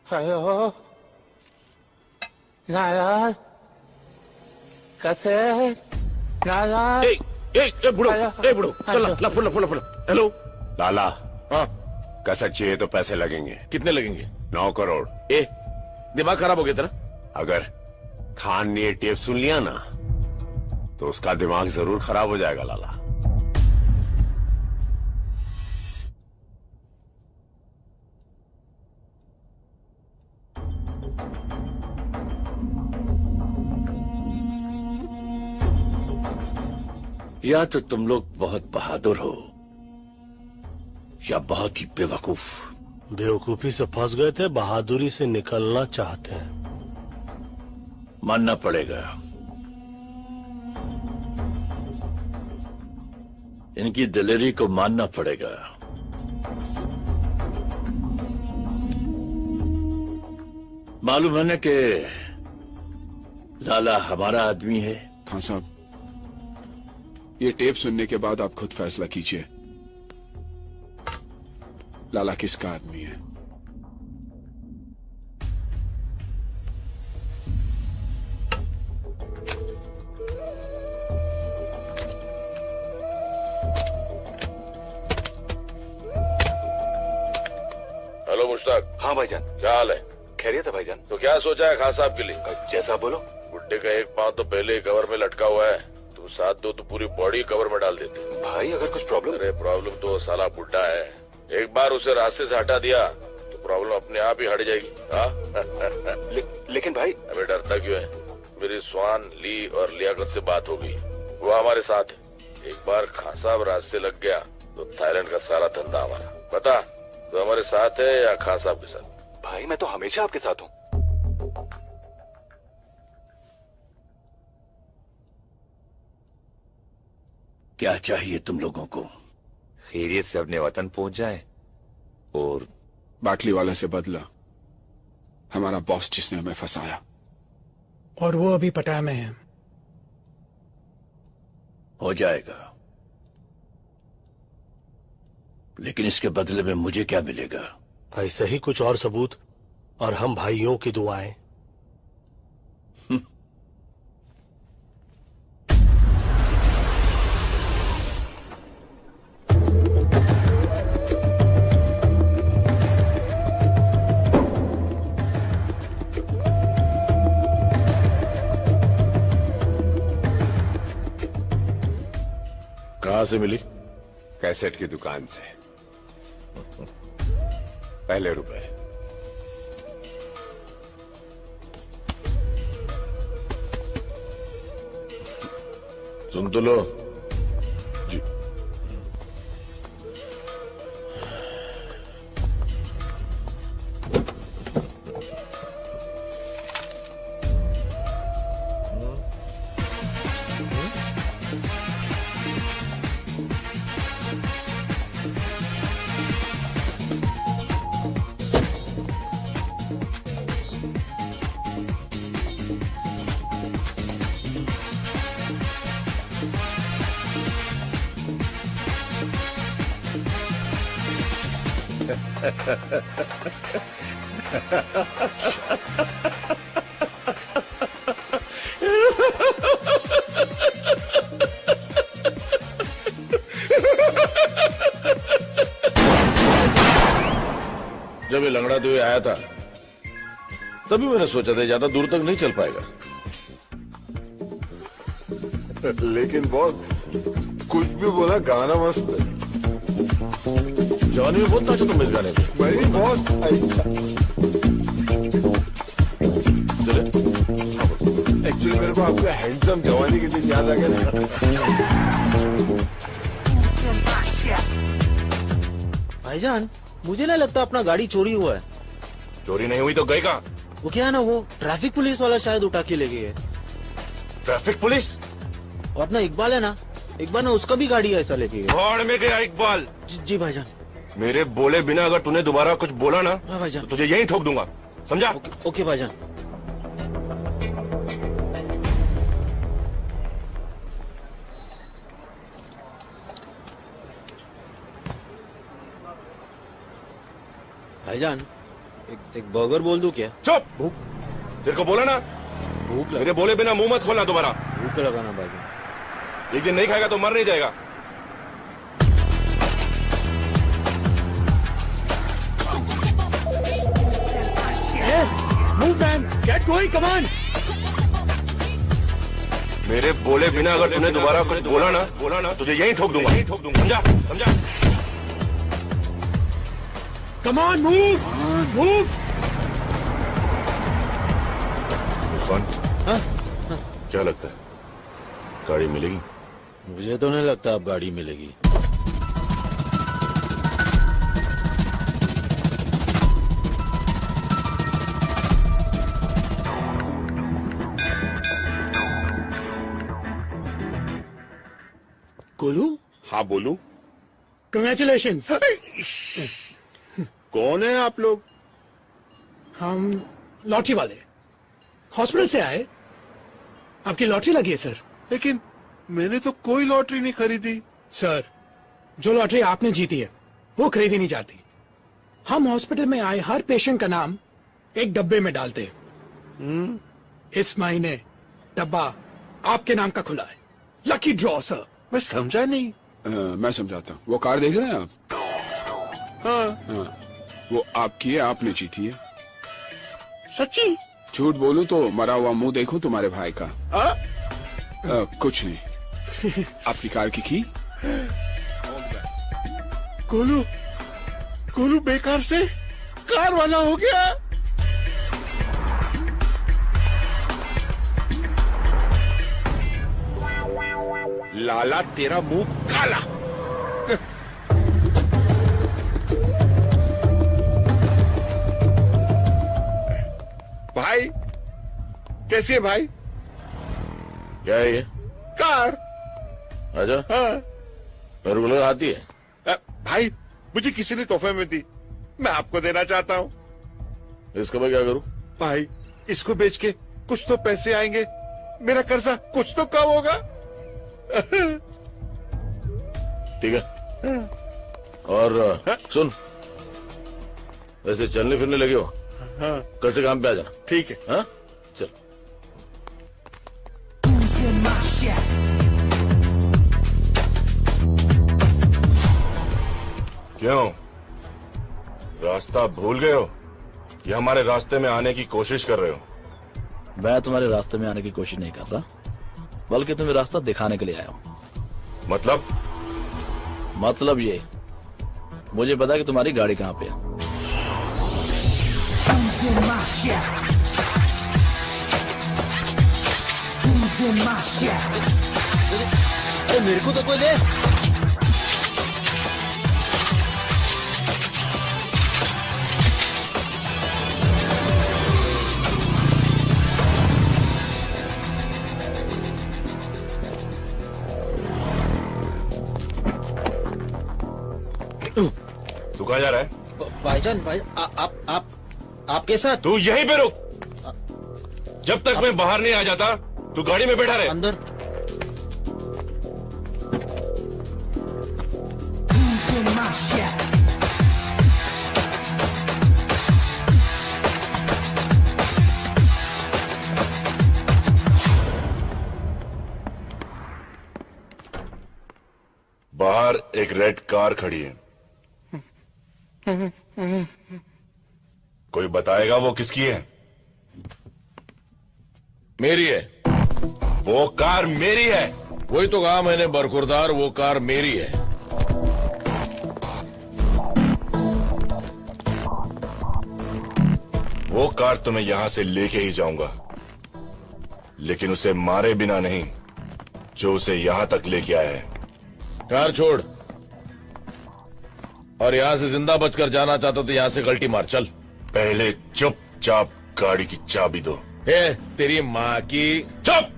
[SPEAKER 3] हेलो लाला कैसे लाला
[SPEAKER 8] बुढ़ो चल फुल हेलो लाला। हाँ कैसेट चाहिए तो पैसे लगेंगे। कितने लगेंगे? 9 करोड़। दिमाग खराब हो गया तेरा? अगर खान ने ये टेप सुन लिया ना तो उसका दिमाग जरूर खराब हो जाएगा लाला।
[SPEAKER 11] या तो तुम लोग बहुत बहादुर हो या बहुत ही बेवकूफ।
[SPEAKER 2] बेवकूफी से फंस गए थे, बहादुरी से निकलना चाहते हैं।
[SPEAKER 11] मानना पड़ेगा, इनकी दिलेरी को मानना पड़ेगा। मालूम है ना कि लाला हमारा आदमी है।
[SPEAKER 6] खान साहब, ये टेप सुनने के बाद आप खुद फैसला कीजिए, लाला किसका आदमी है।
[SPEAKER 8] हेलो मुश्ताक।
[SPEAKER 4] हाँ भाईजान।
[SPEAKER 8] क्या हाल है?
[SPEAKER 4] खैरियत है भाईजान।
[SPEAKER 8] तो क्या सोचा है खान साहब के लिए?
[SPEAKER 4] जैसा बोलो।
[SPEAKER 8] गुड्डे का एक पांव तो पहले ही कवर में लटका हुआ है, तुम साथ दो तो पूरी बॉडी कवर में डाल देते।
[SPEAKER 4] भाई अगर कुछ प्रॉब्लम?
[SPEAKER 8] अरे प्रॉब्लम तो साला बुड्ढा है, एक बार उसे रास्ते से हटा दिया तो प्रॉब्लम अपने आप ही हट जाएगी।
[SPEAKER 4] लेकिन भाई।
[SPEAKER 8] अबे डरता क्यों है? मेरी स्वान ली और लियाकत से बात हो गई, वो हमारे साथ है। एक बार खान साहब रास्ते लग गया तो थाईलैंड का सारा धंधा हमारा। बता तो हमारे साथ है या खान साहब के साथ?
[SPEAKER 4] भाई मैं तो हमेशा आपके साथ हूँ।
[SPEAKER 11] क्या चाहिए तुम लोगों को?
[SPEAKER 1] खैरियत से अपने वतन पहुंच जाए और
[SPEAKER 6] बाटली वाला से बदला, हमारा बॉस जिसने हमें फंसाया।
[SPEAKER 17] और वो अभी पटाया में है।
[SPEAKER 11] हो जाएगा, लेकिन इसके बदले में मुझे क्या मिलेगा?
[SPEAKER 2] ऐसे ही कुछ और सबूत और हम भाइयों की दुआएं।
[SPEAKER 8] कहाँ से मिली?
[SPEAKER 9] कैसेट की दुकान से। पहले रुपए।
[SPEAKER 8] सुन तो लो। जी। जब ये लंगड़ाते हुए आया था तभी मैंने सोचा था ज्यादा दूर तक नहीं चल पाएगा।
[SPEAKER 22] लेकिन बॉस कुछ भी बोला, गाना मस्त है।
[SPEAKER 8] जवानी में बहुत नाचा तुम इस गाने पे।
[SPEAKER 22] भाई बॉस
[SPEAKER 8] चले।
[SPEAKER 22] एक्चुअली मेरे को आपका हैंडसम जवानी के दिन याद आ गया था।
[SPEAKER 12] भाईजान मुझे नहीं लगता अपना गाड़ी चोरी हुआ है।
[SPEAKER 8] चोरी नहीं हुई तो गए कहाँ?
[SPEAKER 12] वो क्या है ना, वो ट्रैफिक पुलिस वाला शायद उठा के ले गई है।
[SPEAKER 8] Traffic police?
[SPEAKER 12] वो अपना इकबाल है ना, इकबाल ने उसका भी गाड़ी ऐसा लेके गया।
[SPEAKER 8] भाड़ में गया इकबाल।
[SPEAKER 12] जी भाईजान।
[SPEAKER 8] मेरे बोले बिना अगर तूने दोबारा कुछ बोला ना
[SPEAKER 12] भाईजान
[SPEAKER 8] तो तुझे यहीं ठोक दूंगा, समझा?
[SPEAKER 12] ओके भाईजान। भाईजान एक बर्गर बोल दूं क्या?
[SPEAKER 8] चुप! तेरे को बोला ना,
[SPEAKER 12] भूख
[SPEAKER 8] मेरे बोले बिना मुंह मत खोलना दोबारा।
[SPEAKER 12] भूख लगाना भाईजान।
[SPEAKER 8] एक दिन नहीं खाएगा तो मर नहीं जाएगा।
[SPEAKER 7] Move man, get going, come on.
[SPEAKER 8] मेरे बोले बिना अगर तूने दोबारा कुछ बोला ना तुझे यहीं ठोक दूंगा। समझा? समझा?
[SPEAKER 7] Come on, move, move.
[SPEAKER 8] Irfan, क्या लगता है गाड़ी मिलेगी?
[SPEAKER 23] मुझे तो नहीं लगता अब गाड़ी मिलेगी।
[SPEAKER 7] गोलू?
[SPEAKER 22] हाँ बोलू।
[SPEAKER 7] Congratulations.
[SPEAKER 22] कौन है आप लोग?
[SPEAKER 17] हम लॉटरी वाले हॉस्पिटल से आए। आपकी लॉटरी लगी है सर।
[SPEAKER 22] लेकिन मैंने तो कोई लॉटरी नहीं खरीदी।
[SPEAKER 17] सर, जो लॉटरी आपने जीती है वो खरीदी नहीं जाती। हम हॉस्पिटल में आए हर पेशेंट का नाम एक डब्बे में डालते हैं। इस महीने डब्बा आपके नाम का खुला है। Lucky draw sir.
[SPEAKER 22] मैं समझा नहीं।
[SPEAKER 6] मैं समझाता हूँ। वो कार देख रहे हैं आप?
[SPEAKER 22] हाँ।
[SPEAKER 6] वो आपकी है, आपने जीती है।
[SPEAKER 22] सच्ची?
[SPEAKER 6] झूठ बोलूं तो मरा हुआ मुंह देखो तुम्हारे भाई का। कुछ नहीं। आपकी कार की की?
[SPEAKER 22] गोलू, गोलू बेकार से कार वाला हो गया। लाला तेरा मुंह काला। भाई कैसी है भाई?
[SPEAKER 8] क्या है ये?
[SPEAKER 22] कार।
[SPEAKER 8] आजा।
[SPEAKER 22] हाँ।
[SPEAKER 8] मेरे को लगा आती है।
[SPEAKER 22] भाई मुझे किसी ने तोहफे में दी, मैं आपको देना चाहता हूँ।
[SPEAKER 8] इसका मैं क्या करूँ?
[SPEAKER 22] भाई इसको बेच के कुछ तो पैसे आएंगे, मेरा कर्जा कुछ तो कम होगा।
[SPEAKER 8] ठीक है। और सुन, वैसे चलने फिरने लगे हो?
[SPEAKER 22] हाँ।
[SPEAKER 8] कल से काम पे आ जाना।
[SPEAKER 22] ठीक है।
[SPEAKER 8] हाँ चल। क्यों, रास्ता भूल गए हो या हमारे रास्ते में आने की कोशिश कर रहे हो?
[SPEAKER 16] मैं तुम्हारे रास्ते में आने की कोशिश नहीं कर रहा, बल्कि तुम्हें रास्ता दिखाने के लिए आया हूँ। मतलब ये, मुझे पता है कि तुम्हारी गाड़ी कहाँ पे है।
[SPEAKER 12] अरे मेरे को तो कोई दे।
[SPEAKER 8] तू कहाँ जा रहा है?
[SPEAKER 12] भाईजान, भाई आपके साथ।
[SPEAKER 8] तू यहीं पे रुक, जब तक मैं बाहर नहीं आ जाता तू गाड़ी में बैठा रहे।
[SPEAKER 12] अंदर।
[SPEAKER 8] बाहर एक रेड कार खड़ी है, कोई बताएगा वो किसकी है? मेरी है। वो कार मेरी है। वही तो कहा मैंने बरखुरदार, वो कार मेरी है। वो कार तो मैं यहां से लेके ही जाऊंगा, लेकिन उसे मारे बिना नहीं जो उसे यहां तक लेके आया है। कार छोड़, और यहां से जिंदा बचकर जाना चाहता तो यहां से गलती मार। चल। पहले चुपचाप गाड़ी की चाबी दो। हे तेरी माँ की। चुप।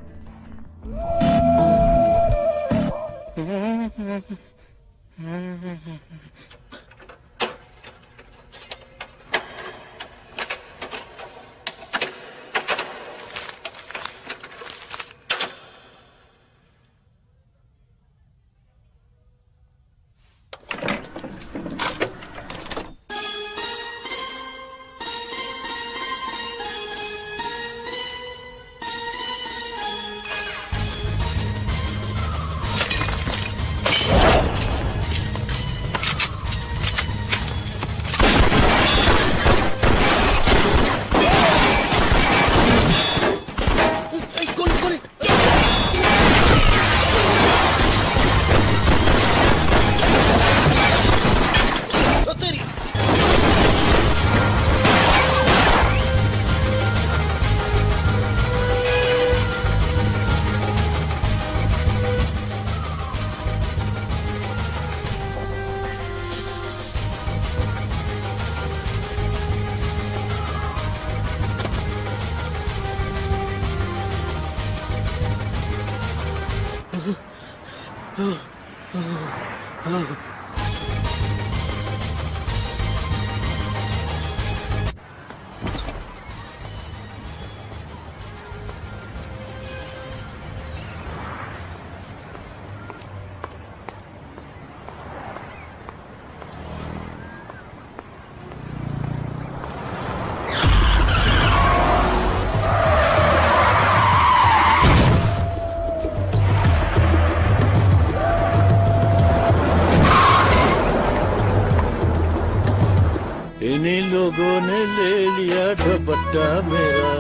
[SPEAKER 11] इन्हीं लोगों ने ले लिया दुपट्टा मेरा।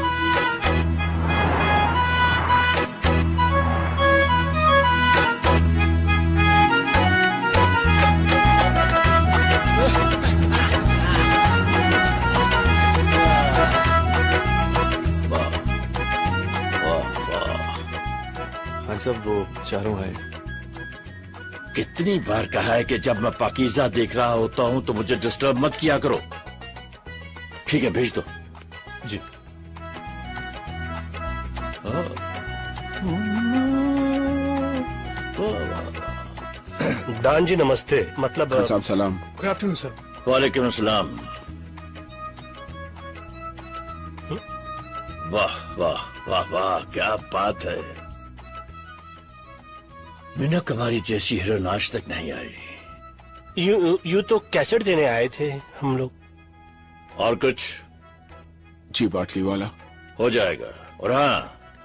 [SPEAKER 18] हाँ सब वो चारों हैं।
[SPEAKER 11] कितनी बार कहा है कि जब मैं पाकीज़ा देख रहा होता हूं तो मुझे डिस्टर्ब मत किया करो। ठीक है, भेज दो।
[SPEAKER 18] जी।
[SPEAKER 2] दान जी नमस्ते। मतलब
[SPEAKER 6] साहब सलाम।
[SPEAKER 17] Good afternoon sir.
[SPEAKER 11] वालेकुम अस्सलाम। वाह वाह वाह वाह, क्या बात है। मीना कुमारी जैसी हीरोइन आज तक नहीं आई।
[SPEAKER 2] यू तो कैसेट देने आए थे हम लोग।
[SPEAKER 11] और कुछ?
[SPEAKER 6] जी बाटली वाला
[SPEAKER 11] हो जाएगा। और हाँ,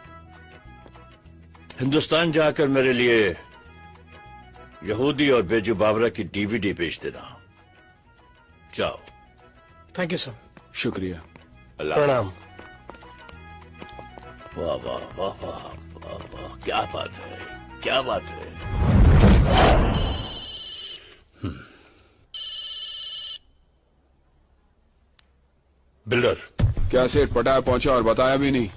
[SPEAKER 11] हिंदुस्तान जाकर मेरे लिए यहूदी और बेजू बाबरा की डीवीडी भेज देना। जाओ।
[SPEAKER 17] Thank you sir.
[SPEAKER 6] शुक्रिया।
[SPEAKER 2] प्रणाम।
[SPEAKER 11] वाह वाह वाह वाह वाह वाह, क्या बात है, क्या बात है।
[SPEAKER 5] बिल्डर।
[SPEAKER 6] क्या सेठ पटाया पहुंचा और बताया भी नहीं?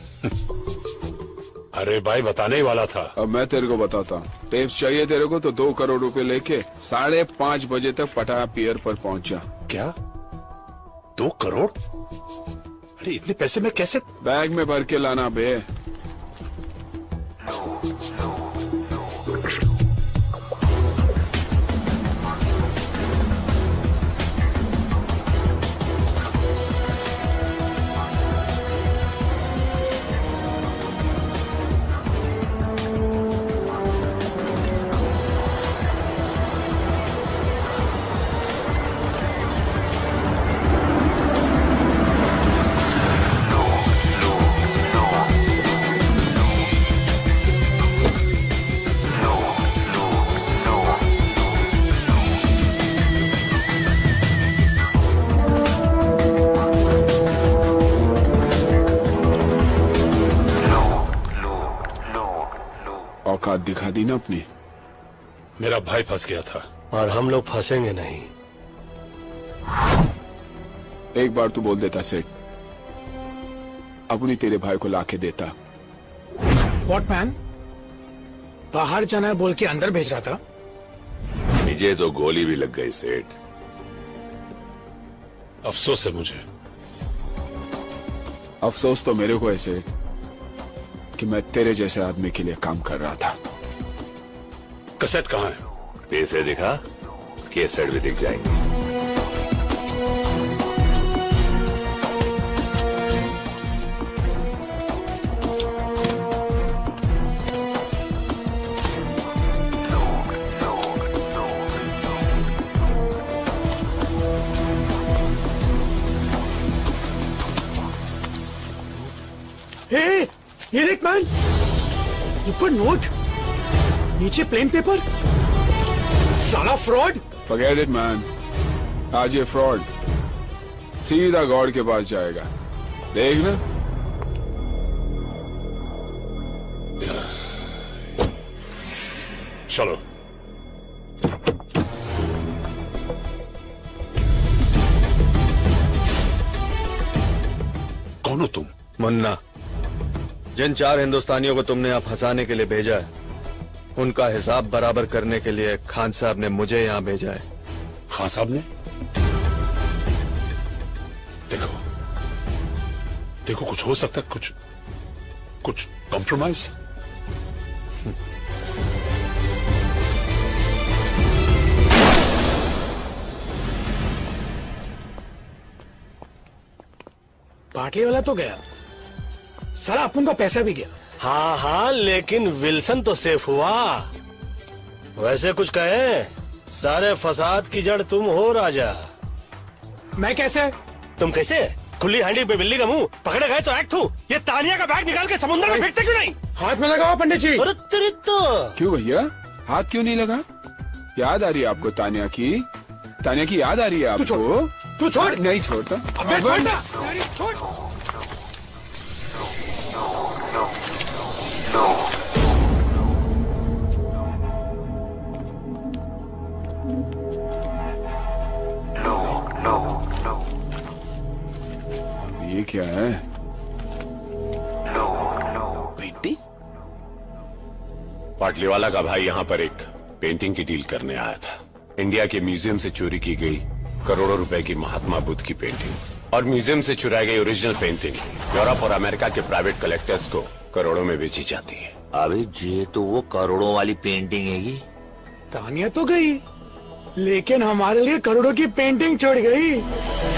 [SPEAKER 5] अरे भाई बताने ही वाला था।
[SPEAKER 6] अब मैं तेरे को बताता हूँ। टेप्स चाहिए तेरे को तो 2 करोड़ रुपए लेके 5:30 बजे तक पटाया पियर पर पहुंचा।
[SPEAKER 5] क्या 2 करोड़? अरे इतने पैसे में कैसे?
[SPEAKER 6] बैग में भर के लाना बे। औकात दिखा दी ना अपनी।
[SPEAKER 5] मेरा भाई फंस गया था
[SPEAKER 2] और हम लोग फंसेंगे नहीं।
[SPEAKER 6] एक बार तू बोल देता सेठ, अपनी तेरे भाई को लाके देता।
[SPEAKER 17] What man? बाहर जाना है बोल के अंदर भेज रहा था।
[SPEAKER 9] मुझे तो गोली भी लग गई सेठ।
[SPEAKER 5] अफसोस है मुझे।
[SPEAKER 6] अफसोस तो मेरे को है सेठ कि मैं तेरे जैसे आदमी के लिए काम कर रहा था।
[SPEAKER 5] कैसेट कहाँ है?
[SPEAKER 9] पैसे दिखा, कैसेट भी दिख जाएंगे।
[SPEAKER 17] ये देख मैन, ऊपर नोट, नीचे प्लेन पेपर। साला फ्रॉड।
[SPEAKER 6] फॉरगेट इट मैन, आज ये फ्रॉड सीधा गॉड के पास जाएगा, देख ना।
[SPEAKER 5] चलो। कौन हो तुम?
[SPEAKER 18] मुन्ना। जिन 4 हिंदुस्तानियों को तुमने यहाँ फंसाने के लिए भेजा है, उनका हिसाब बराबर करने के लिए खान साहब ने मुझे यहाँ भेजा है।
[SPEAKER 5] खान साहब ने? देखो देखो, कुछ हो सकता है, कुछ कॉम्प्रोमाइज।
[SPEAKER 17] पाटली वाला तो गया, साला अपन का पैसा भी गया।
[SPEAKER 2] हाँ हाँ, लेकिन विल्सन तो सेफ हुआ। वैसे कुछ कहे, सारे फसाद की जड़ तुम हो राजा।
[SPEAKER 17] मैं कैसे?
[SPEAKER 2] तुम कैसे? खुली हांडी पे बिल्ली का मुंह पकड़े गए तो एक्ट हूँ। ये तानिया का बैग निकाल के समुद्र में फेंकते क्यों नहीं?
[SPEAKER 17] हाथ में लगाओ पंडित जी।
[SPEAKER 2] अरे तेरी तो
[SPEAKER 6] क्यों भैया, हाथ क्यों नहीं लगा? याद आ रही है आपको तानिया की? तानिया की याद आ रही है आपको?
[SPEAKER 17] तू छोड़।
[SPEAKER 6] नहीं छोड़ता।
[SPEAKER 17] अबे छोड़ना। छोड़।
[SPEAKER 6] ये क्या है?
[SPEAKER 9] पेंटिंग? पाटलीवाला का भाई यहाँ पर एक पेंटिंग की डील करने आया था। इंडिया के म्यूजियम से चोरी की गई करोड़ों रुपए की महात्मा बुद्ध की पेंटिंग और म्यूजियम से चुराई गई ओरिजिनल पेंटिंग यूरोप और अमेरिका के प्राइवेट कलेक्टर्स को करोड़ों में बेची जाती है।
[SPEAKER 1] अबे ये तो वो करोड़ों वाली पेंटिंग है।
[SPEAKER 17] तानिया तो गई, लेकिन हमारे लिए करोड़ों की पेंटिंग छोड़ गई।